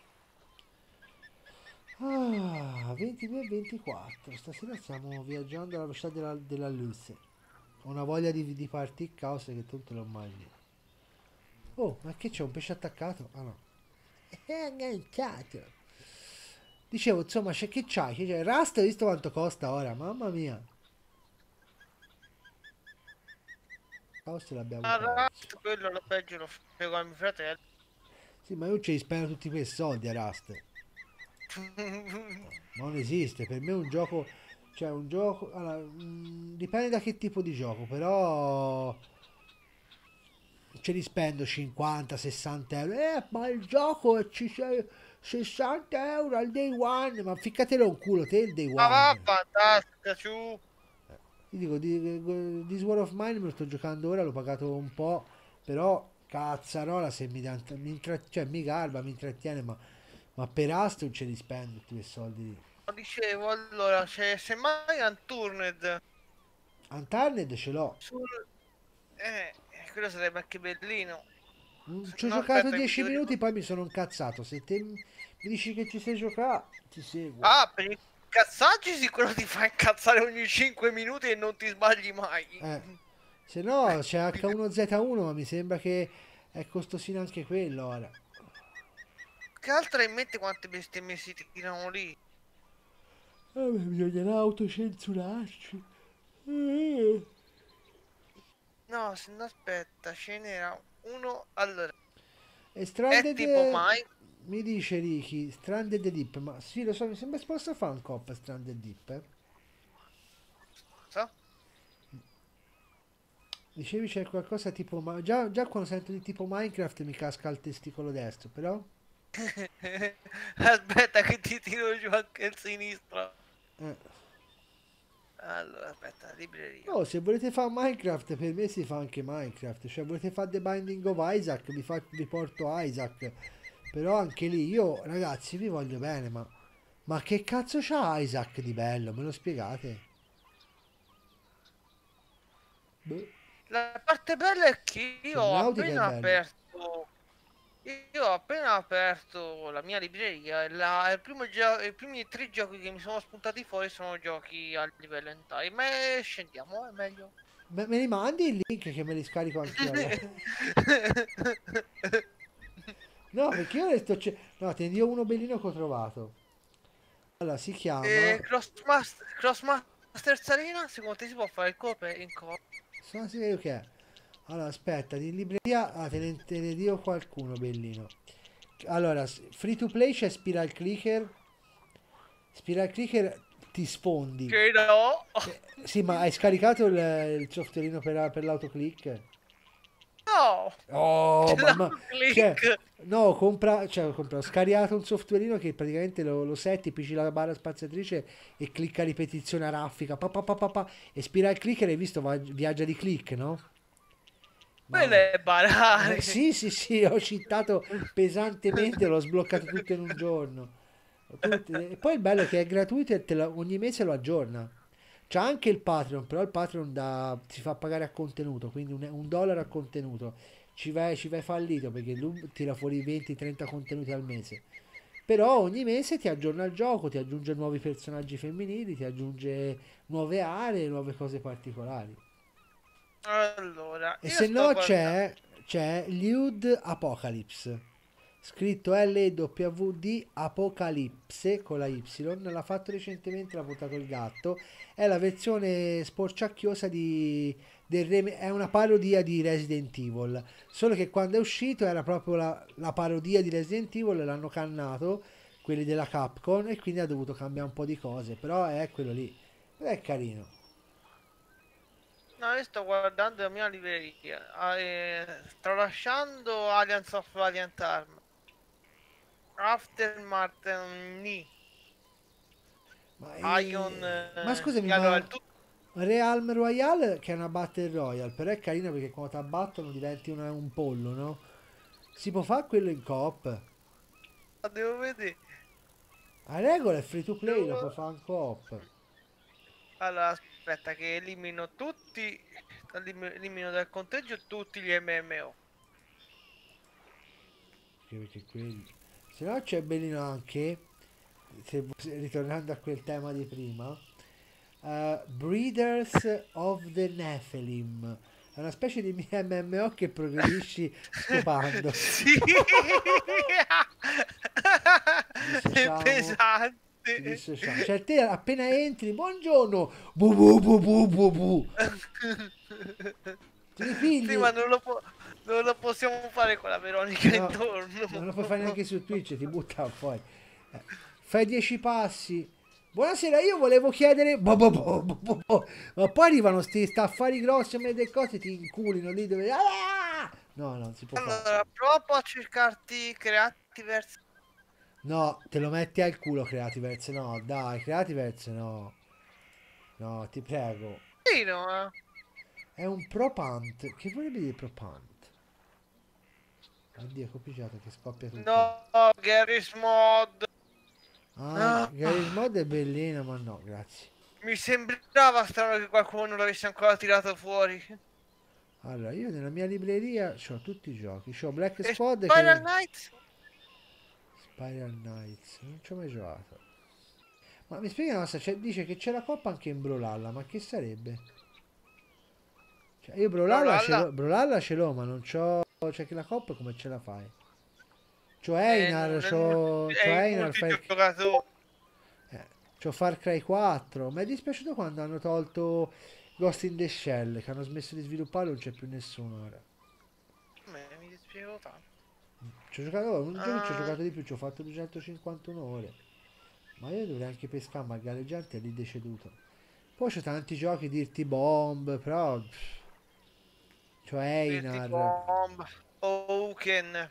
[SPEAKER 1] Ah, ventidue e ventiquattro. Stasera stiamo viaggiando alla velocità della, della luce. Ho una voglia di, di partire cause che tu te lo immagini. Oh, ma che c'è un pesce attaccato? Ah no. È agganciato. Dicevo, insomma, c'è che c'hai? Che c'è? Rust, hai visto quanto costa ora? Mamma mia. Forse l'abbiamo
[SPEAKER 3] Ah,
[SPEAKER 1] perso.
[SPEAKER 3] quello lo peggio lo frego a mio fratello.
[SPEAKER 1] Sì, ma io ci spendo tutti quei soldi a Rust. Non esiste, per me è un gioco, cioè un gioco, allora, mm, dipende da che tipo di gioco, però ce li spendo cinquanta sessanta euro, eh, ma il gioco ci sei sessanta euro al day one, ma ficcatelo un culo te il day
[SPEAKER 3] Ma va,
[SPEAKER 1] one.
[SPEAKER 3] fantastica, su.
[SPEAKER 1] Ti dico, di, This War of Mine me lo sto giocando ora, l'ho pagato un po', però cazzarola se mi, dà- mi, intra- cioè, mi garba, mi intrattiene, ma, ma per Rust non ce li spendo tutti quei soldi lì.
[SPEAKER 3] Dicevo, allora, c'è semmai Unturned
[SPEAKER 1] Unturned ce l'ho.
[SPEAKER 3] sul... Eh, eh, quello sarebbe anche bellino.
[SPEAKER 1] Mm,
[SPEAKER 3] Se
[SPEAKER 1] ci ho
[SPEAKER 3] no,
[SPEAKER 1] giocato
[SPEAKER 3] aspetta, mi
[SPEAKER 1] dieci
[SPEAKER 3] devo
[SPEAKER 1] minuti,
[SPEAKER 3] ricordare.
[SPEAKER 1] poi mi sono incazzato. Se te mi dici che ci sai giocare, ti seguo.
[SPEAKER 3] Ah, per i cazzaggi sicuro ti fa incazzare ogni cinque minuti e non ti sbagli mai.
[SPEAKER 1] Eh, se no c'è acca uno zeta uno, ma mi sembra che è costosino anche quello ora.
[SPEAKER 3] Che altro hai in mente quante bestemmie si tirano lì?
[SPEAKER 1] Vabbè, bisognerà autocensurarci. Eh.
[SPEAKER 3] No, se no aspetta, ce n'era uno. Allora,
[SPEAKER 1] E
[SPEAKER 3] è
[SPEAKER 1] Stranded,
[SPEAKER 3] tipo
[SPEAKER 1] eh,
[SPEAKER 3] mai.
[SPEAKER 1] mi dice Ricky, Stranded Deep, ma sì, lo so, mi sembra si possa fare un cop Stranded Deep, eh.
[SPEAKER 3] So?
[SPEAKER 1] Dicevi c'è qualcosa tipo, ma già, già quando sento di tipo Minecraft mi casca il testicolo destro, però...
[SPEAKER 3] Aspetta che ti tiro giù anche il sinistro.
[SPEAKER 1] Eh.
[SPEAKER 3] Allora, aspetta, libreria.
[SPEAKER 1] Oh, se volete fare Minecraft, per me si fa anche Minecraft. Cioè, volete fare The Binding of Isaac, vi, fa- vi porto Isaac. Però anche lì, io, ragazzi, vi voglio bene, ma... Ma che cazzo c'ha Isaac di bello? Me lo spiegate? Boh.
[SPEAKER 3] La parte bella è che io ho
[SPEAKER 1] Subnautica è
[SPEAKER 3] appena
[SPEAKER 1] bello.
[SPEAKER 3] aperto. Io ho appena aperto la mia libreria e la, il primo gio- i primi tre giochi che mi sono spuntati fuori sono giochi a livello entire. Ma scendiamo, è meglio.
[SPEAKER 1] Me, me li mandi il link che me li scarico anch'io allora. No, perché io ne sto... ce- No, te ne dio uno bellino che ho trovato. Allora, si chiama...
[SPEAKER 3] E Crossmaster, Crossmaster Arena, secondo te si può fare il coop in coop?
[SPEAKER 1] Sono sicuro che è. Allora, aspetta, in libreria ah, te, ne, te ne dio qualcuno bellino. Allora, s- free to play c'è Spiral Clicker. Spiral Clicker ti sfondi.
[SPEAKER 3] Che no!
[SPEAKER 1] Eh, sì, ma hai scaricato il, il softwareino per, per l'autoclick?
[SPEAKER 3] No!
[SPEAKER 1] Oh,
[SPEAKER 3] C'è
[SPEAKER 1] mamma... Cioè,
[SPEAKER 3] l'autoclick!
[SPEAKER 1] no, compra, cioè, compra, ho scaricato un softwareino che praticamente lo, lo setti, pigi la barra spaziatrice e clicca a ripetizione a raffica. Pa, pa, pa, pa, pa, e Spiral Clicker, hai visto, va- viaggia di click, no?
[SPEAKER 3] Quello
[SPEAKER 1] Mamma.
[SPEAKER 3] è banale!
[SPEAKER 1] Eh, sì, sì, sì, ho citato pesantemente, l'ho sbloccato tutto in un giorno. Tutti- E poi il bello è che è gratuito e te lo- ogni mese lo aggiorna. C'ha anche il Patreon, però il Patreon da- si fa pagare a contenuto, quindi un, un dollaro a contenuto. Ci vai, ci vai fallito perché lui tira fuori venti trenta contenuti al mese. Però ogni mese ti aggiorna il gioco, ti aggiunge nuovi personaggi femminili, ti aggiunge nuove aree, nuove cose particolari.
[SPEAKER 3] Allora,
[SPEAKER 1] E
[SPEAKER 3] io
[SPEAKER 1] se
[SPEAKER 3] sto
[SPEAKER 1] no
[SPEAKER 3] guardando.
[SPEAKER 1] c'è, c'è Lude Apocalypse. scritto L E W D Apocalipse con la Y, l'ha fatto recentemente, l'ha portato il gatto, è la versione sporciacchiosa di, del rem- è una parodia di Resident Evil, solo che quando è uscito era proprio la, la parodia di Resident Evil, l'hanno cannato quelli della Capcom e quindi ha dovuto cambiare un po' di cose, però è quello lì, però è carino.
[SPEAKER 3] No, io sto guardando la mia libreria. Ah, eh, sto lasciando Alliance of Valiant Arm. Aftermath, mm, Ni,
[SPEAKER 1] Ma,
[SPEAKER 3] Ion.
[SPEAKER 1] eh, ma
[SPEAKER 3] eh,
[SPEAKER 1] scusami,
[SPEAKER 3] e allora
[SPEAKER 1] ma
[SPEAKER 3] il tutto
[SPEAKER 1] Realm Royale che è una Battle Royale, però è carina perché quando ti abbattono diventi una- un pollo, no? Si può fare quello in coop.
[SPEAKER 3] devo vedere.
[SPEAKER 1] A regola è free to play, lo puoi
[SPEAKER 3] Devo-
[SPEAKER 1] fare in coop.
[SPEAKER 3] Allora, aspetta che elimino tutti. elim- Elimino dal conteggio tutti gli M M O.
[SPEAKER 1] Perché, perché quelli... Se no c'è bellino anche, se, se- ritornando a quel tema di prima, eh, Breeders of the Nephilim. È una specie di M M O che progredisci scopando.
[SPEAKER 3] Sì. È
[SPEAKER 1] Dissociamo. Ci
[SPEAKER 3] pesante.
[SPEAKER 1] dissociamo. Cioè te appena entri, buongiorno, bu bu bu bu bu bu. Ti
[SPEAKER 3] Sì, ma
[SPEAKER 1] ripigli?
[SPEAKER 3] non lo, po- non lo possiamo fare con la Veronica
[SPEAKER 1] No,
[SPEAKER 3] intorno.
[SPEAKER 1] non lo puoi fare neanche su Twitch, ti butta fuori. Eh, Fai dieci passi. Buonasera, io volevo chiedere... bo bo bo bo bo bo. Ma poi arrivano sti staffari grossi a me delle cose, ti inculino lì dove... Ah! No, no, non si può fare.
[SPEAKER 3] Allora, prova a cercarti Creativerse.
[SPEAKER 1] No, te lo metti al culo Creativerse, no, dai, Creativerse no. No, ti prego.
[SPEAKER 3] Sì, no, eh.
[SPEAKER 1] È un propant. Che vorrebbe dire propant? Oddio, complicato che scoppia tutto.
[SPEAKER 3] No, Garry's Mod.
[SPEAKER 1] Ah,
[SPEAKER 3] Ah,
[SPEAKER 1] Garry's Mod è bellina, ma no, grazie.
[SPEAKER 3] mi sembrava strano che qualcuno non l'avesse ancora tirato fuori.
[SPEAKER 1] Allora, io nella mia libreria ho tutti i giochi. C'ho Black
[SPEAKER 3] E
[SPEAKER 1] Squad
[SPEAKER 3] Spiral
[SPEAKER 1] che...
[SPEAKER 3] Knights?
[SPEAKER 1] Spiral Knights, non ci ho mai giocato. Ma mi spiega una cosa, c'è- dice che c'è la coppa anche in Brawlhalla, ma che sarebbe? Cioè, io Brawlhalla ce
[SPEAKER 3] Brawlhalla?
[SPEAKER 1] l'ho, Brawlhalla ce l'ho, ma non c'ho... Cioè che la coppa come ce la fai? C'ho
[SPEAKER 3] È,
[SPEAKER 1] Einar,
[SPEAKER 3] nel multi-
[SPEAKER 1] c'ho,
[SPEAKER 3] è
[SPEAKER 1] c'ho
[SPEAKER 3] in
[SPEAKER 1] Einar, Far...
[SPEAKER 3] multigiocatore.
[SPEAKER 1] eh, c'ho Far Cry quattro. Mi è dispiaciuto quando hanno tolto Ghost in the Shell, che hanno smesso di sviluppare, non c'è più nessuno ora.
[SPEAKER 3] Me, mi dispiace tanto.
[SPEAKER 1] Ci ho giocato, oh, un gioco ci ho
[SPEAKER 3] Ah,
[SPEAKER 1] giocato di più, ci ho fatto duecentocinquantuno ore. Ma io dovrei anche pescare, ma il galleggiante è lì deceduto. Poi c'ho tanti giochi, dirti bomb, però... pff, c'ho
[SPEAKER 3] Dirty
[SPEAKER 1] Einar.
[SPEAKER 3] Bomb, Oaken.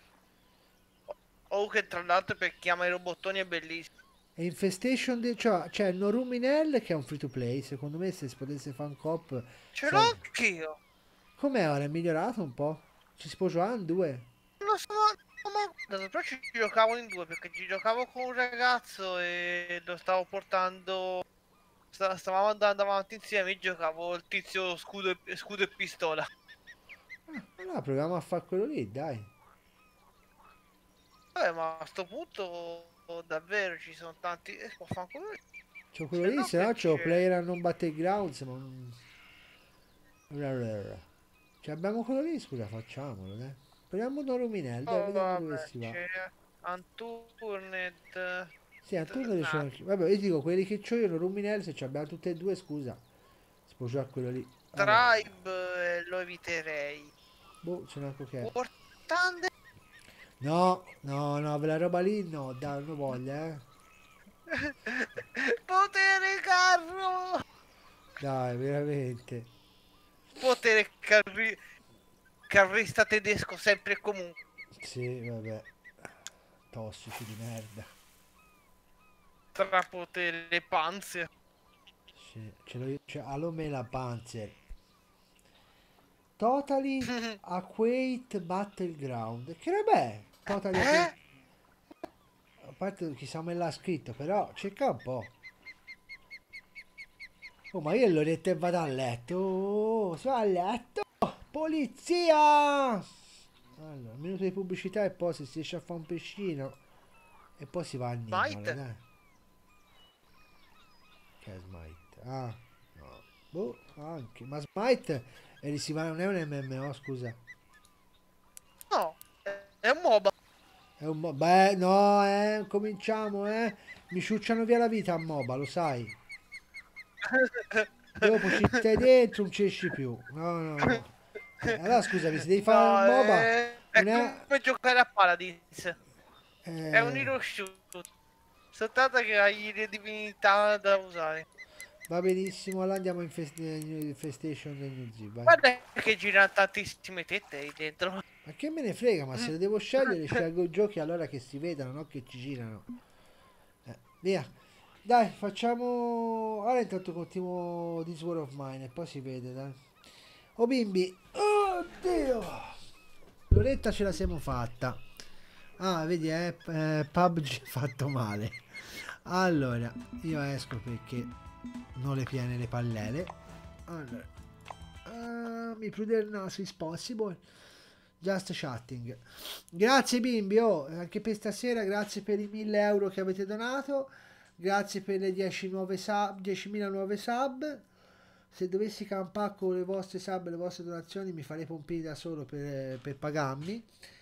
[SPEAKER 3] Oaken, tra l'altro, per chi ama i robottoni è bellissimo.
[SPEAKER 1] E Infestation, di- cioè, c'è il No Room in Hell che è un free to play, secondo me se si potesse fare un coop...
[SPEAKER 3] Ce l'ho
[SPEAKER 1] sarebbe-
[SPEAKER 3] anch'io.
[SPEAKER 1] Com'è ora? È migliorato un po'? Ci si può giocare in due?
[SPEAKER 3] Non lo so, non ho mai guardato, però ci giocavo in due perché ci giocavo con un ragazzo e lo stavo portando. sta- Stavamo andando avanti insieme. Io giocavo il tizio scudo e, scudo e pistola.
[SPEAKER 1] Ah, allora proviamo a fare quello lì, dai.
[SPEAKER 3] Vabbè, ma a sto punto davvero ci sono tanti. Eh, può fare quello lì.
[SPEAKER 1] C'ho quello
[SPEAKER 3] Se
[SPEAKER 1] lì,
[SPEAKER 3] no,
[SPEAKER 1] se
[SPEAKER 3] che
[SPEAKER 1] no c'ho
[SPEAKER 3] c'è?
[SPEAKER 1] Player non Battlegrounds, ma... non- Cioè abbiamo quello lì, scusa, facciamolo, dai. Proviamo No Room in Hell, dai,
[SPEAKER 3] Oh,
[SPEAKER 1] vediamo dove
[SPEAKER 3] vabbè,
[SPEAKER 1] si va.
[SPEAKER 3] c'è Unturned.
[SPEAKER 1] Sì, a turno riesce anche... Vabbè, io ti dico, quelli che c'ho io, No Room in Hell, se ci abbiamo tutte e due, scusa. Si può giocare quello lì. Allora,
[SPEAKER 3] Tribe, eh, lo eviterei.
[SPEAKER 1] boh, ce n'è anche che è.
[SPEAKER 3] War Thunder.
[SPEAKER 1] No, no, no, quella roba lì no, dai, non voglia, eh.
[SPEAKER 3] Potere carro.
[SPEAKER 1] Dai, veramente.
[SPEAKER 3] Potere carri- carrista tedesco sempre e comunque.
[SPEAKER 1] Sì, vabbè. Tossici di merda.
[SPEAKER 3] Strapotere Panzer.
[SPEAKER 1] Sì, ce l'ho io. Cioè, Alome la Panzer. Totally Aquate Battleground. Che roba è? Totally
[SPEAKER 3] Eh?
[SPEAKER 1] Aquate... A parte chissà me l'ha scritto, però cerca un po'. Oh, ma io l'ho detto e vado a letto. Oh, sono a letto. Polizia! Allora, un minuto di pubblicità e poi se si riesce a fare un pescino. E poi si va a Nignolo,
[SPEAKER 3] Smite?
[SPEAKER 1] dai. Che è Smite? Ah, no. Boh, anche. Ma Smite è di si va- non è un M M O, scusa.
[SPEAKER 3] No, è è un MOBA.
[SPEAKER 1] È un mo- Beh, no, eh, cominciamo, eh. Mi ciucciano via la vita a MOBA, lo sai. Dopo ci stai dentro, non ci esci più. No, no, no. Eh, allora scusami, se devi fare un
[SPEAKER 3] No,
[SPEAKER 1] MOBA,
[SPEAKER 3] è, è
[SPEAKER 1] non è...
[SPEAKER 3] come giocare a Paladins. È un
[SPEAKER 1] eh,
[SPEAKER 3] hero shoot. Soltanto che hai le divinità da usare.
[SPEAKER 1] Va benissimo, allora andiamo in fest- in Festation del New Zee, vai.
[SPEAKER 3] Guarda che girano tantissime tette lì dentro.
[SPEAKER 1] Ma che me ne frega, ma se le devo scegliere, scelgo giochi allora che si vedano, non che ci girano. Eh, via. Dai, facciamo... Ora intanto continuo This War of Mine e poi si vede, dai. Oh bimbi. Oddio. L'oretta ce la siamo fatta. Ah, vedi, eh, eh, P U B G fatto male. Allora, io esco perché non le piene le pallele. Allora, ah, mi prude il naso, is possible. Just chatting. Grazie bimbi, oh, anche per stasera, grazie per i mille euro che avete donato. Grazie per le dieci nuove sub, diecimila nuove sub. Se dovessi campare con le vostre sub e le vostre donazioni mi farei pompini da solo per, per pagarmi.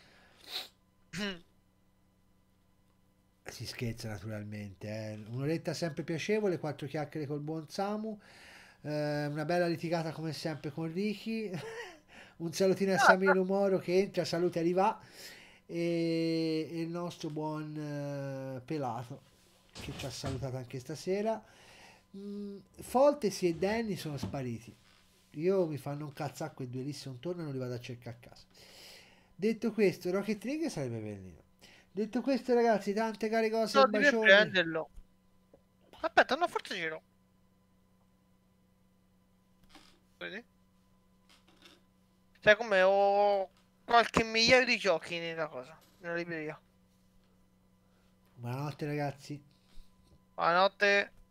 [SPEAKER 1] Si scherza naturalmente, eh. Un'oretta sempre piacevole, quattro chiacchiere col buon Samu, eh, una bella litigata come sempre con Ricky, un salutino a Samiro Moro che entra, saluta e arriva, e, e il nostro buon eh, Pelato che ci ha salutato anche stasera. Mm, Foltesi e Danny sono spariti. Io mi fanno un cazzacco e due lì, se non tornano li vado a cercare a casa. Detto questo, Rocket League sarebbe bellino. Detto questo, ragazzi, tante care cose,
[SPEAKER 3] No, devi
[SPEAKER 1] bacioni.
[SPEAKER 3] prenderlo. Aspetta, no, forse ce l'ho. Vedi? Sai come ho qualche migliaio di giochi nella cosa, nella libreria.
[SPEAKER 1] Buonanotte, ragazzi.
[SPEAKER 3] Buonanotte.